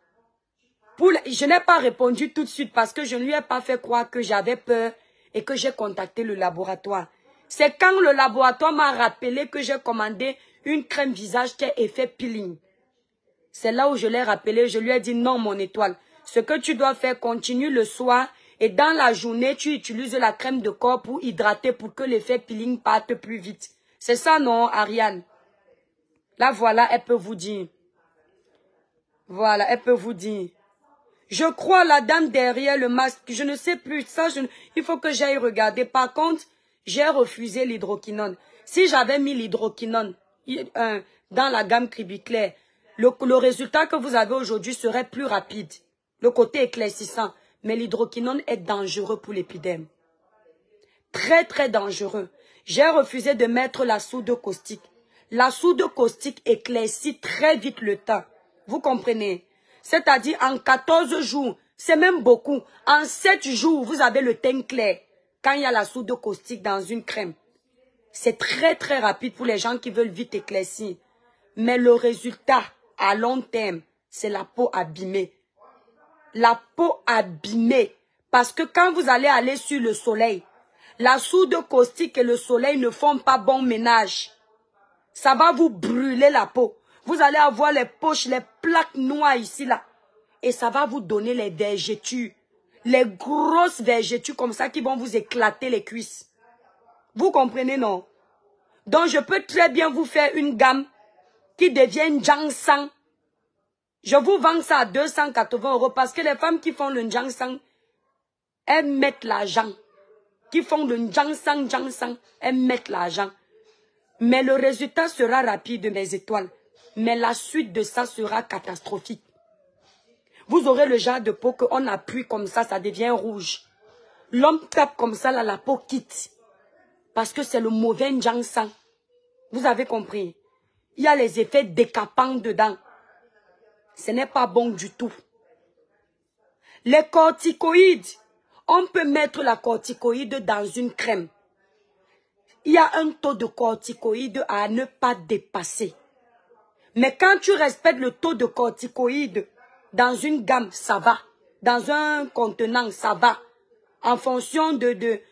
Je n'ai pas répondu tout de suite parce que je ne lui ai pas fait croire que j'avais peur et que j'ai contacté le laboratoire. C'est quand le laboratoire m'a rappelé que j'ai commandé une crème visage qui a effet peeling. C'est là où je l'ai rappelé, je lui ai dit non mon étoile. Ce que tu dois faire, continue le soir et dans la journée, tu utilises la crème de corps pour hydrater pour que l'effet peeling parte plus vite. C'est ça non Ariane? Là voilà, elle peut vous dire. Voilà, elle peut vous dire. Je crois la dame derrière le masque, je ne sais plus, ça, il faut que j'aille regarder. Par contre, j'ai refusé l'hydroquinone. Si j'avais mis l'hydroquinone dans la gamme Cribiclair, le résultat que vous avez aujourd'hui serait plus rapide. Le côté éclaircissant. Mais l'hydroquinone est dangereux pour l'épidème. Très, très dangereux. J'ai refusé de mettre la soude caustique. La soude caustique éclaircit très vite le teint. Vous comprenez? C'est-à-dire en 14 jours, c'est même beaucoup. En 7 jours, vous avez le teint clair. Quand il y a la soude caustique dans une crème. C'est très très rapide pour les gens qui veulent vite éclaircir. Mais le résultat, à long terme, c'est la peau abîmée. La peau abîmée. Parce que quand vous allez aller sur le soleil, la soude caustique et le soleil ne font pas bon ménage. Ça va vous brûler la peau. Vous allez avoir les poches, les plaques noires ici, là. Et ça va vous donner les vergetures. Les grosses vergetures comme ça qui vont vous éclater les cuisses. Vous comprenez, non? Donc, je peux très bien vous faire une gamme qui devient Jansang. Je vous vends ça à 280 € parce que les femmes qui font le Jansang, elles mettent l'argent. Qui font le Jansang, elles mettent l'argent. Mais le résultat sera rapide, mes étoiles. Mais la suite de ça sera catastrophique. Vous aurez le genre de peau qu'on appuie comme ça devient rouge. L'homme tape comme ça, là, la peau quitte. Parce que c'est le mauvais Jansang. Vous avez compris? Il y a les effets décapants dedans. Ce n'est pas bon du tout. Les corticoïdes. On peut mettre la corticoïde dans une crème. Il y a un taux de corticoïde à ne pas dépasser. Mais quand tu respectes le taux de corticoïde dans une gamme, ça va. Dans un contenant, ça va. En fonction des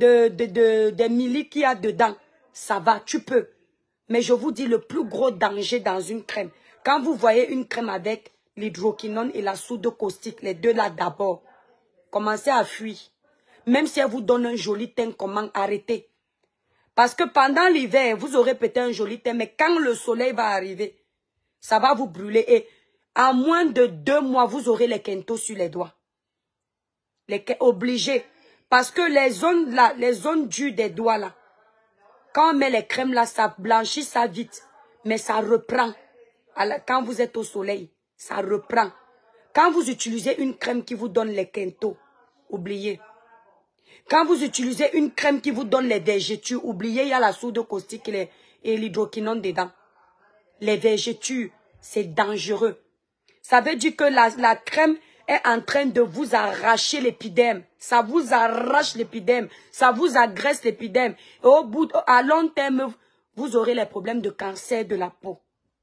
millis qu'il y a dedans, ça va, tu peux. Mais je vous dis le plus gros danger dans une crème. Quand vous voyez une crème avec l'hydroquinone et la soude caustique, les deux là d'abord, commencez à fuir. Même si elle vous donne un joli teint, comment arrêter? Parce que pendant l'hiver, vous aurez peut-être un joli teint, mais quand le soleil va arriver, ça va vous brûler. Et en moins de 2 mois, vous aurez les quintos sur les doigts. Obligé. Parce que les zones là, les zones dures des doigts là, quand on met les crèmes là, ça blanchit ça vite. Mais ça reprend. Quand vous êtes au soleil, ça reprend. Quand vous utilisez une crème qui vous donne les quintos, oubliez. Quand vous utilisez une crème qui vous donne les vergetures, oubliez, il y a la soude caustique et l'hydroquinone dedans. Les vergetures, c'est dangereux. Ça veut dire que la crème est en train de vous arracher l'épiderme. Ça vous arrache l'épiderme. Ça vous agresse l'épiderme. Et à long terme, vous aurez les problèmes de cancer de la peau.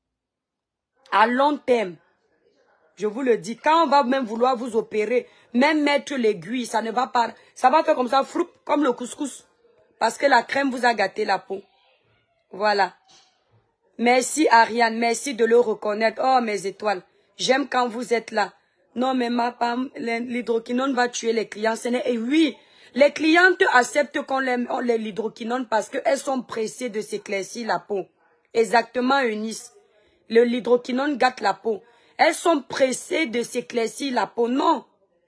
À long terme. Je vous le dis, quand on va même vouloir vous opérer, même mettre l'aiguille, ça ne va pas. Ça va faire comme ça, froup, comme le couscous. Parce que la crème vous a gâté la peau. Voilà. Merci Ariane, merci de le reconnaître. Oh mes étoiles, j'aime quand vous êtes là. Non mais ma femme, l'hydroquinone va tuer les clients. Et oui, les clientes acceptent qu'on l'hydroquinone parce qu'elles sont pressées de s'éclaircir la peau. Exactement Eunice. L'hydroquinone gâte la peau. Elles sont pressées de s'éclaircir la peau. Non.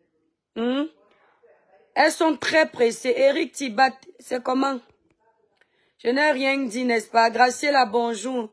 Elles sont très pressées. Eric Tibat, c'est comment? Je n'ai rien dit, n'est-ce pas? Graciela, bonjour.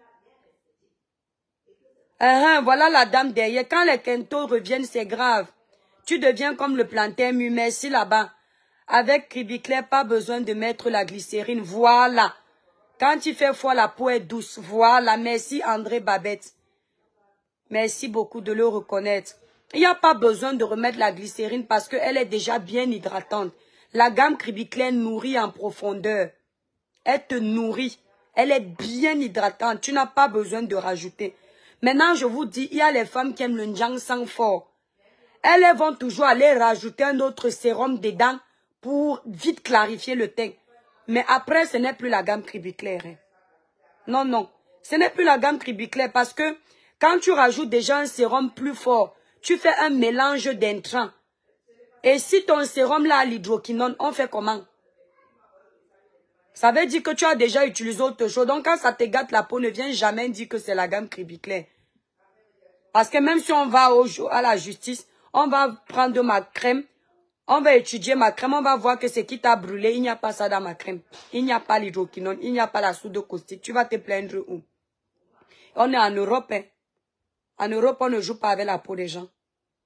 Voilà la dame derrière. Quand les quintos reviennent, c'est grave. Tu deviens comme le plantain mu. Merci là-bas. Avec Cribiclair, pas besoin de mettre la glycérine. Voilà. Quand il fait froid, la peau est douce. Voilà. Merci André Babette. Merci beaucoup de le reconnaître. Il n'y a pas besoin de remettre la glycérine parce qu'elle est déjà bien hydratante. La gamme Cribiclair nourrit en profondeur. Elle te nourrit. Elle est bien hydratante. Tu n'as pas besoin de rajouter. Maintenant, je vous dis, il y a les femmes qui aiment le Njansang fort. Elles vont toujours aller rajouter un autre sérum dedans pour vite clarifier le teint. Mais après, ce n'est plus la gamme Cribiclair. Hein. Non, non. Ce n'est plus la gamme Cribiclair parce que quand tu rajoutes déjà un sérum plus fort, tu fais un mélange d'intrants. Et si ton sérum là a l'hydroquinone, on fait comment? Ça veut dire que tu as déjà utilisé autre chose. Donc quand ça te gâte la peau, ne viens jamais dire que c'est la gamme Cribiclair. Parce que même si on va à la justice, on va prendre ma crème, on va étudier ma crème, on va voir que c'est qui t'a brûlé. Il n'y a pas ça dans ma crème. Il n'y a pas l'hydroquinone, il n'y a pas la soude caustique. Tu vas te plaindre où? On est en Europe. Hein. En Europe, on ne joue pas avec la peau des gens.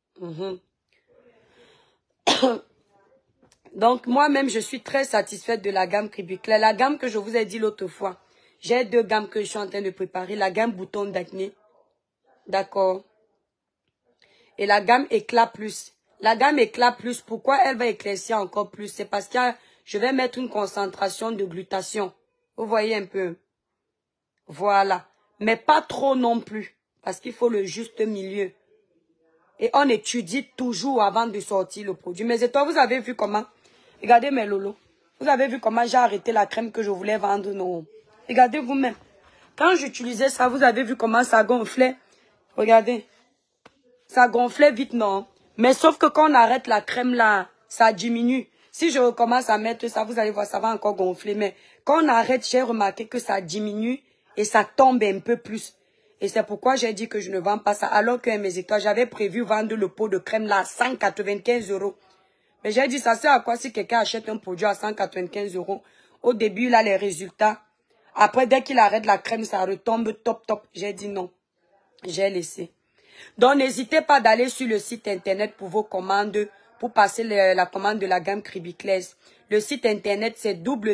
Donc, moi-même, je suis très satisfaite de la gamme Cribiclair. La gamme que je vous ai dit l'autre fois. J'ai 2 gammes que je suis en train de préparer. La gamme bouton d'acné. D'accord. Et la gamme éclat plus. La gamme éclat plus, pourquoi elle va éclaircir encore plus? C'est parce que je vais mettre une concentration de glutation. Vous voyez un peu. Voilà. Mais pas trop non plus. Parce qu'il faut le juste milieu. Et on étudie toujours avant de sortir le produit. Mais et toi, vous avez vu comment? Regardez mes lolos. Vous avez vu comment j'ai arrêté la crème que je voulais vendre? Non. Regardez vous-même. Quand j'utilisais ça, vous avez vu comment ça gonflait? Regardez. Ça gonflait vite, non? Mais sauf que quand on arrête la crème là, ça diminue. Si je recommence à mettre ça, vous allez voir, ça va encore gonfler. Mais quand on arrête, j'ai remarqué que ça diminue et ça tombe un peu plus. Et c'est pourquoi j'ai dit que je ne vends pas ça. Alors que mes étoiles, j'avais prévu vendre le pot de crème là à 195 €. Mais j'ai dit, ça sert à quoi si quelqu'un achète un produit à 195 €? Au début, il a les résultats. Après, dès qu'il arrête la crème, ça retombe top. J'ai dit non. J'ai laissé. Donc, n'hésitez pas d'aller sur le site internet pour vos commandes, pour passer la commande de la gamme Cribiclair. Le site internet, c'est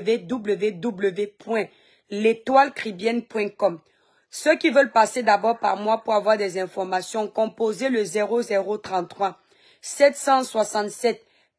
www.l'etoilecribienne.com. Ceux qui veulent passer d'abord par moi pour avoir des informations, composez le 0033 767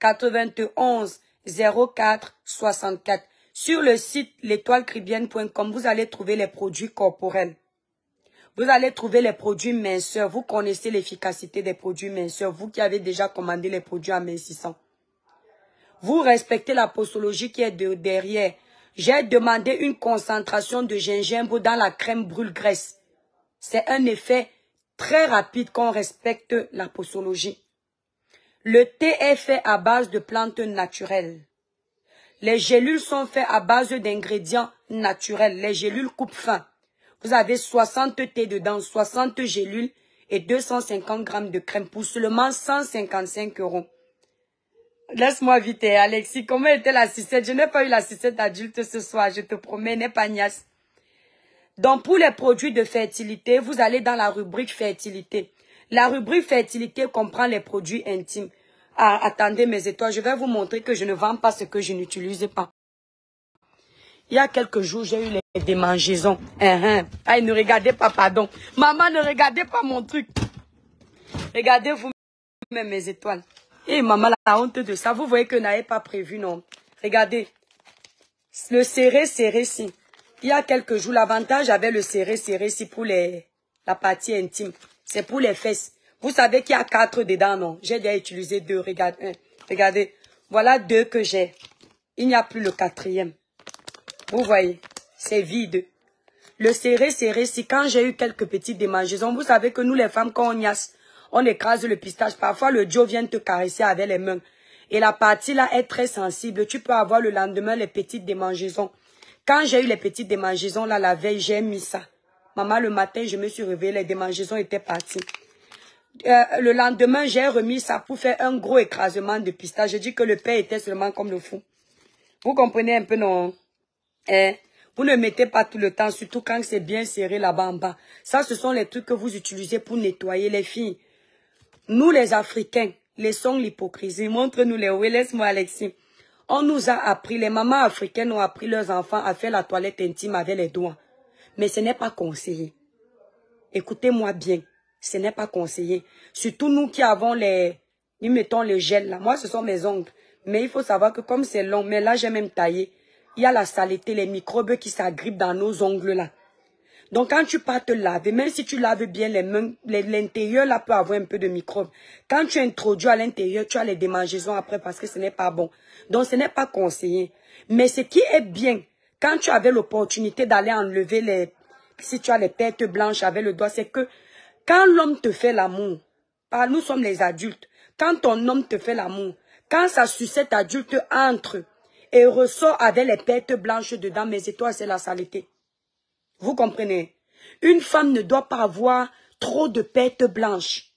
91 04 64. Sur le site l'etoilecribienne.com, vous allez trouver les produits corporels. Vous allez trouver les produits minceurs. Vous connaissez l'efficacité des produits minceurs. Vous qui avez déjà commandé les produits amincissants. Vous respectez la posologie qui est derrière. J'ai demandé une concentration de gingembre dans la crème brûle-graisse. C'est un effet très rapide quand on respecte la posologie. Le thé est fait à base de plantes naturelles. Les gélules sont faites à base d'ingrédients naturels. Les gélules coupent fin. Vous avez 60 thés dedans, 60 gélules et 250 grammes de crème pour seulement 155 €. Laisse-moi vite, Alexis. Comment était la sucette? Je n'ai pas eu la sucette adulte ce soir, je te promets, n'est pas niasse. Donc, pour les produits de fertilité, vous allez dans la rubrique fertilité. La rubrique fertilité comprend les produits intimes. Ah, attendez mes étoiles, je vais vous montrer que je ne vends pas ce que je n'utilise pas. Il y a quelques jours, j'ai eu les démangeaisons. Ah, ne regardez pas, pardon. Maman, ne regardez pas mon truc. Regardez-vous mes étoiles. Et maman, la honte de ça. Vous voyez que n'avez pas prévu, non? Regardez. Le serré-si. Il y a quelques jours, l'avantage avec le serré-si pour la partie intime. C'est pour les fesses. Vous savez qu'il y a 4 dedans, non? J'ai déjà utilisé 2. Regardez. Voilà 2 que j'ai. Il n'y a plus le 4e. Vous voyez, c'est vide. Le serré-si, quand j'ai eu quelques petites démangeaisons, vous savez que nous les femmes, quand on niasse, on écrase le pistache. Parfois, le Joe vient te caresser avec les mains. Et la partie là est très sensible. Tu peux avoir le lendemain les petites démangeaisons. Quand j'ai eu les petites démangeaisons là, la veille, j'ai mis ça. Maman, le matin, je me suis réveillée, les démangeaisons étaient parties. Le lendemain, j'ai remis ça pour faire un gros écrasement de pistache. Je dis que le père était seulement comme le fou. Vous comprenez un peu, non? Vous ne mettez pas tout le temps, surtout quand c'est bien serré là-bas en bas. Ça, ce sont les trucs que vous utilisez pour nettoyer les filles. Nous, les Africains, laissons l'hypocrisie. Montre-nous les oui, laisse-moi Alexis. On nous a appris, les mamans africaines ont appris leurs enfants à faire la toilette intime avec les doigts. Mais ce n'est pas conseillé. Écoutez-moi bien, ce n'est pas conseillé. Surtout nous qui avons nous mettons les gels là. Moi, ce sont mes ongles. Mais il faut savoir que comme c'est long, mais là, j'ai même taillé. il y a la saleté, les microbes qui s'agrippent dans nos ongles là. Donc quand tu pars te laver, même si tu laves bien les mains, l'intérieur là peut avoir un peu de microbes. Quand tu introduis à l'intérieur, tu as les démangeaisons après parce que ce n'est pas bon. Donc ce n'est pas conseillé. Mais ce qui est bien, quand tu avais l'opportunité d'aller enlever les... Si tu as les pertes blanches avec le doigt, c'est que quand l'homme te fait l'amour, nous sommes les adultes, quand ton homme te fait l'amour, quand sa sucette adulte entre et ressort avec les pertes blanches dedans, mes étoiles, c'est la saleté. Vous comprenez? Une femme ne doit pas avoir trop de pertes blanches.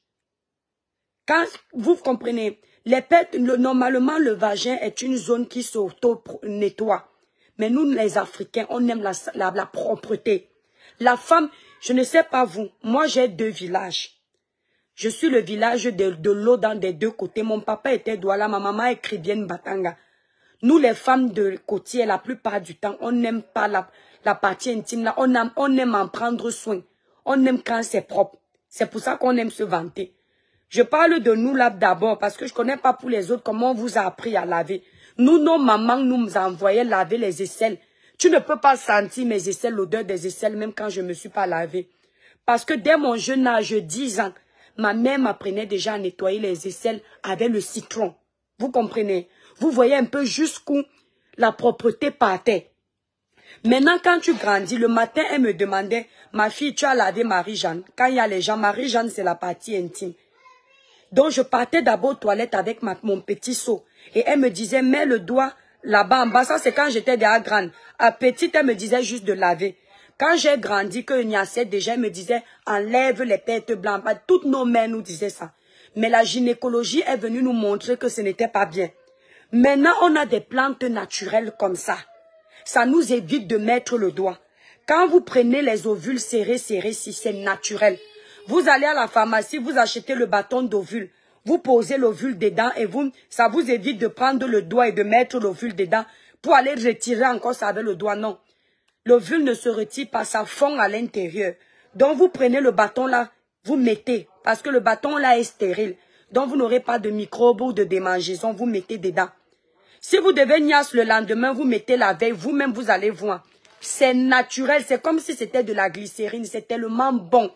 Quand vous comprenez, les pertes, normalement le vagin est une zone qui s'auto-nettoie. Mais nous, les Africains, on aime la propreté. La femme, je ne sais pas vous, moi j'ai 2 villages. Je suis le village de l'eau dans des 2 côtés. Mon papa était Douala, ma maman est Kribienne Batanga. Nous, les femmes de côtier, la plupart du temps, on n'aime pas la partie intime là. On aime en prendre soin. On aime quand c'est propre. C'est pour ça qu'on aime se vanter. Je parle de nous là d'abord parce que je ne connais pas pour les autres comment on vous a appris à laver. Nous, nos mamans nous envoyaient laver les aisselles. Tu ne peux pas sentir mes aisselles, l'odeur des aisselles, même quand je ne me suis pas lavée. Parce que dès mon jeune âge, 10 ans, ma mère m'apprenait déjà à nettoyer les aisselles avec le citron. Vous comprenez? Vous voyez un peu jusqu'où la propreté partait. Maintenant, quand tu grandis, le matin, elle me demandait, ma fille, tu as lavé Marie-Jeanne. Quand il y a les gens, Marie-Jeanne, c'est la partie intime. Donc, je partais d'abord aux toilettes avec mon petit seau. Et elle me disait, mets le doigt là-bas en bas. Ça, c'est quand j'étais déjà grande. À petite, elle me disait juste de laver. Quand j'ai grandi, que il y a 7 déjà, elle me disait, enlève les pertes blanches. Toutes nos mères nous disaient ça. Mais la gynécologie est venue nous montrer que ce n'était pas bien. Maintenant, on a des plantes naturelles comme ça. Ça nous évite de mettre le doigt. Quand vous prenez les ovules serrés, si c'est naturel. Vous allez à la pharmacie, vous achetez le bâton d'ovule. Vous posez l'ovule dedans et ça vous évite de prendre le doigt et de mettre l'ovule dedans pour aller retirer encore ça avec le doigt. Non. L'ovule ne se retire pas, ça fond à l'intérieur. Donc vous prenez le bâton là, vous mettez, parce que le bâton là est stérile. Donc vous n'aurez pas de microbes ou de démangeaisons, vous mettez dedans. Si vous devez niasse le lendemain, vous mettez la veille, vous-même vous allez voir. C'est naturel, c'est comme si c'était de la glycérine, c'est tellement bon.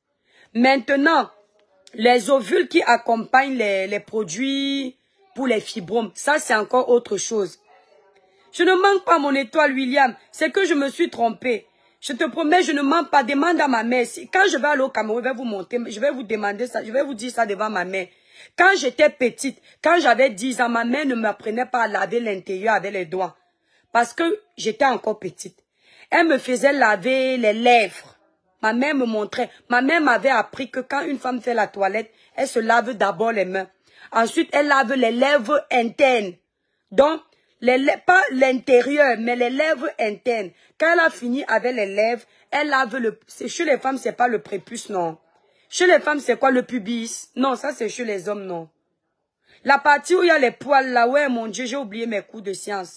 Maintenant, les ovules qui accompagnent les produits pour les fibromes, ça c'est encore autre chose. Je ne manque pas mon étoile, William, c'est que je me suis trompée. Je te promets, je ne mens pas, demande à ma mère. Quand je vais aller au Cameroun, je vais vous montrer, je vais vous demander ça, je vais vous dire ça devant ma mère. Quand j'étais petite, quand j'avais 10 ans, ma mère ne m'apprenait pas à laver l'intérieur avec les doigts. Parce que j'étais encore petite. Elle me faisait laver les lèvres. Ma mère me montrait. Ma mère m'avait appris que quand une femme fait la toilette, elle se lave d'abord les mains. Ensuite, elle lave les lèvres internes. Donc, pas l'intérieur, mais les lèvres internes. Quand elle a fini avec les lèvres, elle lave le... Chez les femmes, c'est pas le prépuce, non. Chez les femmes, c'est quoi le pubis? Non, ça c'est chez les hommes, non. La partie où il y a les poils, là, ouais, mon Dieu, j'ai oublié mes cours de sciences.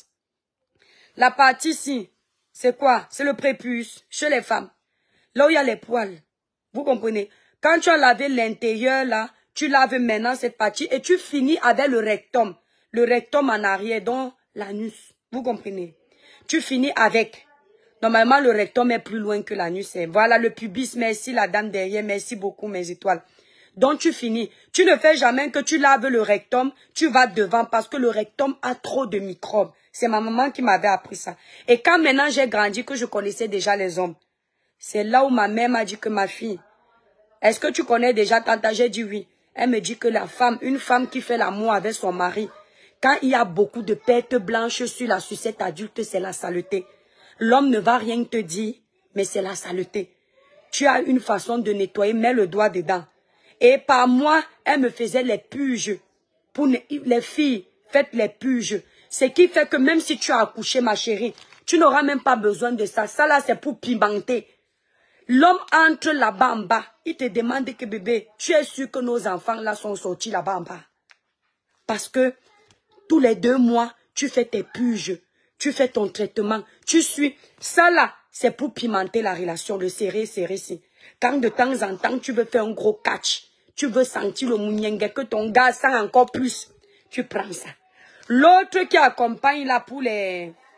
La partie ici, c'est quoi? C'est le prépuce, chez les femmes. Là où il y a les poils. Vous comprenez? Quand tu as lavé l'intérieur, là, tu laves maintenant cette partie et tu finis avec le rectum. Le rectum en arrière, donc l'anus. Vous comprenez? Tu finis avec... Normalement, le rectum est plus loin que l'anus. Voilà le pubis. Merci la dame derrière. Merci beaucoup mes étoiles. Donc tu finis. Tu ne fais jamais que tu laves le rectum. Tu vas devant parce que le rectum a trop de microbes. C'est ma maman qui m'avait appris ça. Et quand maintenant j'ai grandi, que je connaissais déjà les hommes. C'est là où ma mère m'a dit que ma fille, est-ce que tu connais déjà Tanta? J'ai dit oui. Elle me dit que la femme, une femme qui fait l'amour avec son mari, quand il y a beaucoup de pertes blanches sur la sucette adulte, c'est la saleté. L'homme ne va rien te dire, mais c'est la saleté. Tu as une façon de nettoyer, mets le doigt dedans. Et par moi, elle me faisait les purges. Pour les filles, faites les purges. Ce qui fait que même si tu as accouché, ma chérie, tu n'auras même pas besoin de ça. Ça là, c'est pour pimenter. L'homme entre là-bas en bas. Il te demande que bébé, tu es sûr que nos enfants là sont sortis là-bas en bas. Parce que tous les 2 mois, tu fais tes purges. Tu fais ton traitement, tu suis. Ça là, c'est pour pimenter la relation, le serrer, si. Quand de temps en temps, tu veux faire un gros catch, tu veux sentir le mouniengue, que ton gars sent encore plus, tu prends ça. L'autre qui accompagne là pour les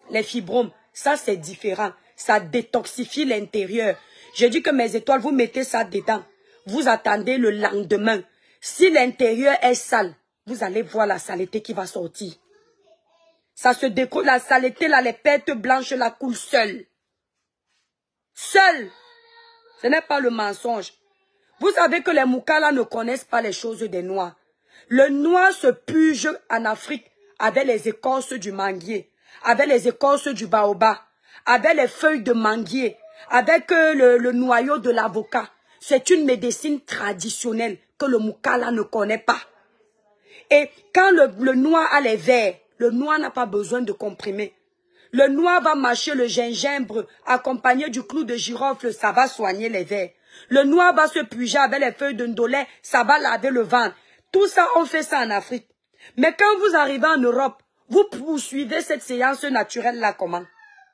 Les fibromes, ça c'est différent. Ça détoxifie l'intérieur. Je dis que mes étoiles, vous mettez ça dedans. Vous attendez le lendemain. Si l'intérieur est sale, vous allez voir la saleté qui va sortir. Ça se découle, la saleté, là, les pertes blanches, la coule seule. Seule. Ce n'est pas le mensonge. Vous savez que les Moukala ne connaissent pas les choses des Noirs. Le Noir se puge en Afrique avec les écorces du manguier, avec les écorces du baobab, avec les feuilles de manguier, avec le noyau de l'avocat. C'est une médecine traditionnelle que le Moukala ne connaît pas. Et quand le Noir a les vers, le Noir n'a pas besoin de comprimés. Le Noir va mâcher le gingembre accompagné du clou de girofle, ça va soigner les vers. Le Noir va se puger avec les feuilles de ndolé, ça va laver le ventre. Tout ça, on fait ça en Afrique. Mais quand vous arrivez en Europe, vous poursuivez cette séance naturelle-là comment?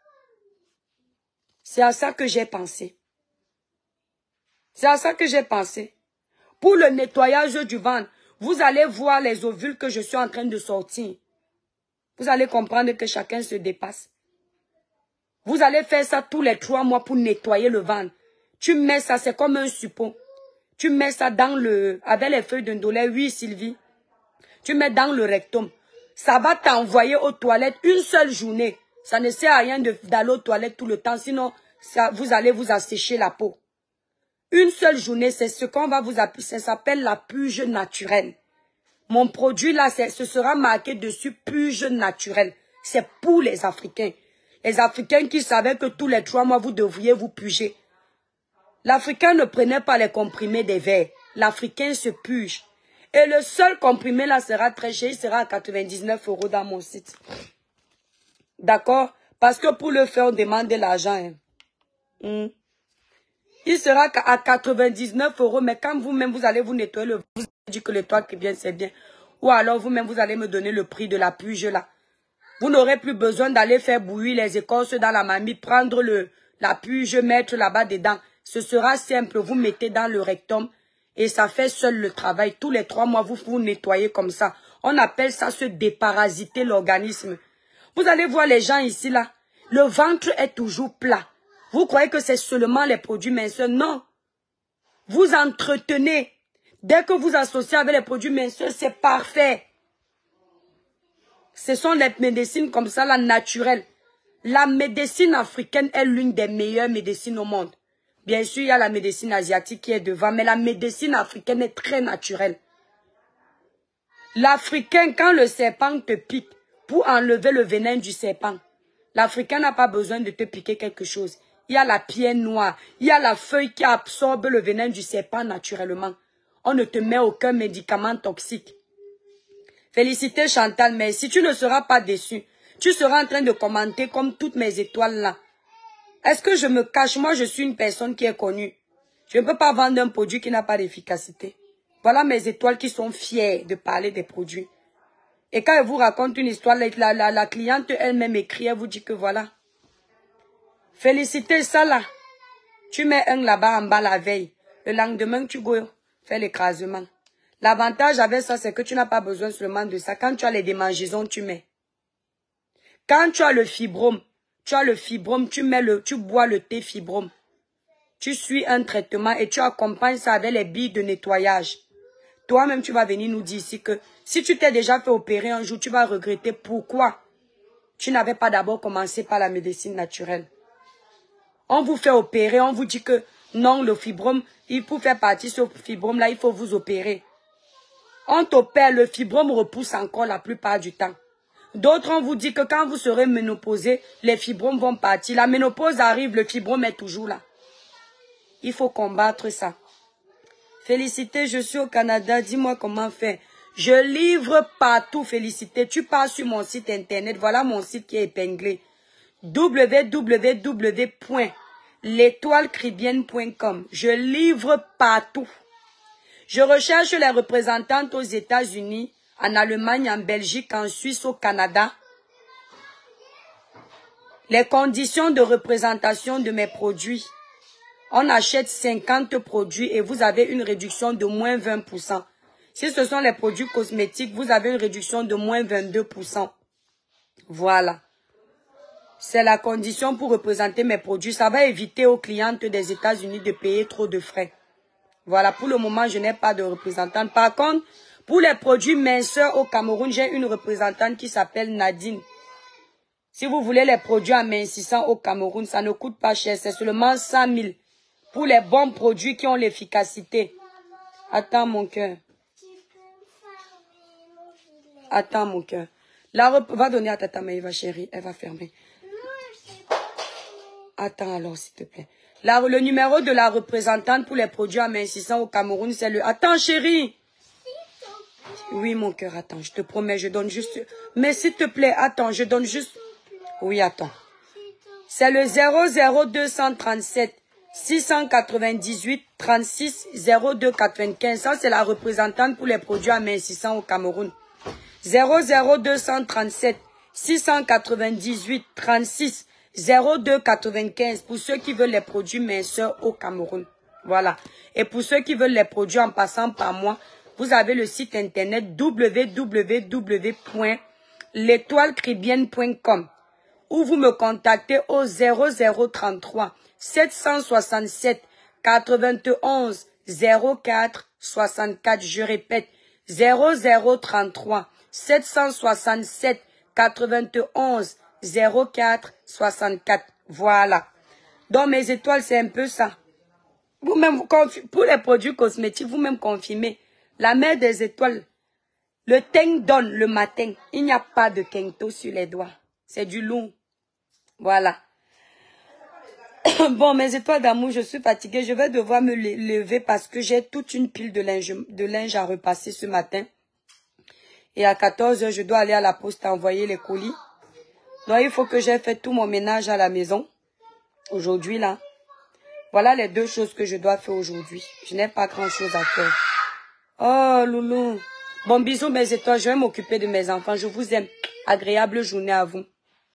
C'est à ça que j'ai pensé. C'est à ça que j'ai pensé. Pour le nettoyage du ventre, vous allez voir les ovules que je suis en train de sortir. Vous allez comprendre que chacun se dépasse. Vous allez faire ça tous les 3 mois pour nettoyer le ventre. Tu mets ça, c'est comme un suppôt. Tu mets ça dans avec les feuilles de ndolé, oui Sylvie. Tu mets dans le rectum. Ça va t'envoyer aux toilettes une seule journée. Ça ne sert à rien d'aller aux toilettes tout le temps, sinon vous allez vous assécher la peau. Une seule journée, c'est ce qu'on va vous appeler, ça s'appelle la purge naturelle. Mon produit là, ce sera marqué dessus purge naturelle. C'est pour les Africains. Les Africains qui savaient que tous les 3 mois, vous devriez vous purger. L'Africain ne prenait pas les comprimés des vers. L'Africain se purge. Et le seul comprimé là sera très cher, il sera à 99 € dans mon site. D'accord? Parce que pour le faire, on demande de l'argent. Hein. Il sera à 99 €, mais quand vous-même, vous allez vous nettoyer le ventre, vous allez dire que le toit qui vient, c'est bien. Ou alors vous-même, vous allez me donner le prix de la purge là. Vous n'aurez plus besoin d'aller faire bouillir les écorces dans la marmite, prendre la purge, mettre là-bas dedans. Ce sera simple, vous mettez dans le rectum et ça fait seul le travail. Tous les 3 mois, vous nettoyez comme ça. On appelle ça se déparasiter l'organisme. Vous allez voir les gens ici là, le ventre est toujours plat. Vous croyez que c'est seulement les produits minceurs? Non. Vous entretenez. Dès que vous associez avec les produits minceurs, c'est parfait. Ce sont les médecines comme ça, la naturelle. La médecine africaine est l'une des meilleures médecines au monde. Bien sûr, il y a la médecine asiatique qui est devant, mais la médecine africaine est très naturelle. L'Africain, quand le serpent te pique, pour enlever le venin du serpent, l'Africain n'a pas besoin de te piquer quelque chose. Il y a la pierre noire, il y a la feuille qui absorbe le venin du serpent naturellement. On ne te met aucun médicament toxique. Félicité Chantal, mais si tu ne seras pas déçu, tu seras en train de commenter comme toutes mes étoiles là. Est-ce que je me cache? Moi, je suis une personne qui est connue. Je ne peux pas vendre un produit qui n'a pas d'efficacité. Voilà mes étoiles qui sont fières de parler des produits. Et quand elle vous raconte une histoire, la cliente elle-même écrit, elle vous dit que voilà. Félicité ça là. Tu mets un là-bas en bas la veille. Le lendemain, tu go faire l'écrasement. L'avantage avec ça, c'est que tu n'as pas besoin seulement de ça. Quand tu as les démangeaisons, tu mets. Quand tu as le fibrome, tu bois le thé fibrome. Tu suis un traitement et tu accompagnes ça avec les billes de nettoyage. Toi-même, tu vas venir nous dire ici que si tu t'es déjà fait opérer un jour, tu vas regretter pourquoi tu n'avais pas d'abord commencé par la médecine naturelle. On vous fait opérer, on vous dit que non, le fibrome, pour faire partie de ce fibrome-là, il faut vous opérer. On t'opère, le fibrome repousse encore la plupart du temps. D'autres, on vous dit que quand vous serez ménopausé, les fibromes vont partir. La ménopause arrive, le fibrome est toujours là. Il faut combattre ça. Félicité, je suis au Canada, dis-moi comment faire. Je livre partout, Félicité. Tu pars sur mon site internet, voilà mon site qui est épinglé. www.l'étoilecribienne.com. Je livre partout. Je recherche les représentantes aux États-Unis, en Allemagne, en Belgique, en Suisse, au Canada. Les conditions de représentation de mes produits. On achète 50 produits et vous avez une réduction de moins 20%. Si ce sont les produits cosmétiques, vous avez une réduction de moins 22%. Voilà. C'est la condition pour représenter mes produits. Ça va éviter aux clientes des États-Unis de payer trop de frais. Voilà, pour le moment, je n'ai pas de représentante. Par contre, pour les produits minceurs au Cameroun, j'ai une représentante qui s'appelle Nadine. Si vous voulez les produits amincissants au Cameroun, ça ne coûte pas cher. C'est seulement 100 000 pour les bons produits qui ont l'efficacité. Attends, mon cœur. Attends, mon cœur. Va donner à Tata Maïva, chérie. Elle va fermer. Attends alors, s'il te plaît. Le numéro de la représentante pour les produits amincissants au Cameroun, c'est le... Attends, chérie. Oui, mon cœur, attends. Je te promets, je donne juste... Mais s'il te plaît, attends, je donne juste... Oui, attends. C'est le 00237 698 36 02 95. Ça, c'est la représentante pour les produits amincissants au Cameroun. 00237 698 36 02 95 pour ceux qui veulent les produits minceurs au Cameroun. Voilà. Et pour ceux qui veulent les produits en passant par moi, vous avez le site internet www.l'etoilecribienne.com ou vous me contactez au 0033 767 91 04 64. Je répète, 0033 767 91 04 64. Voilà. Donc mes étoiles, c'est un peu ça. Vous-même, pour les produits cosmétiques, vous-même confirmez. La mère des étoiles, le teint donne le matin. Il n'y a pas de kento sur les doigts. C'est du lourd. Voilà. Bon, mes étoiles d'amour, je suis fatiguée. Je vais devoir me lever parce que j'ai toute une pile de linge à repasser ce matin. Et à 14 h, je dois aller à la poste envoyer les colis. Donc, il faut que j'ai fait tout mon ménage à la maison. Aujourd'hui, là. Voilà les deux choses que je dois faire aujourd'hui. Je n'ai pas grand-chose à faire. Oh, loulou. Bon, bisous, mes étoiles. Je vais m'occuper de mes enfants. Je vous aime. Agréable journée à vous.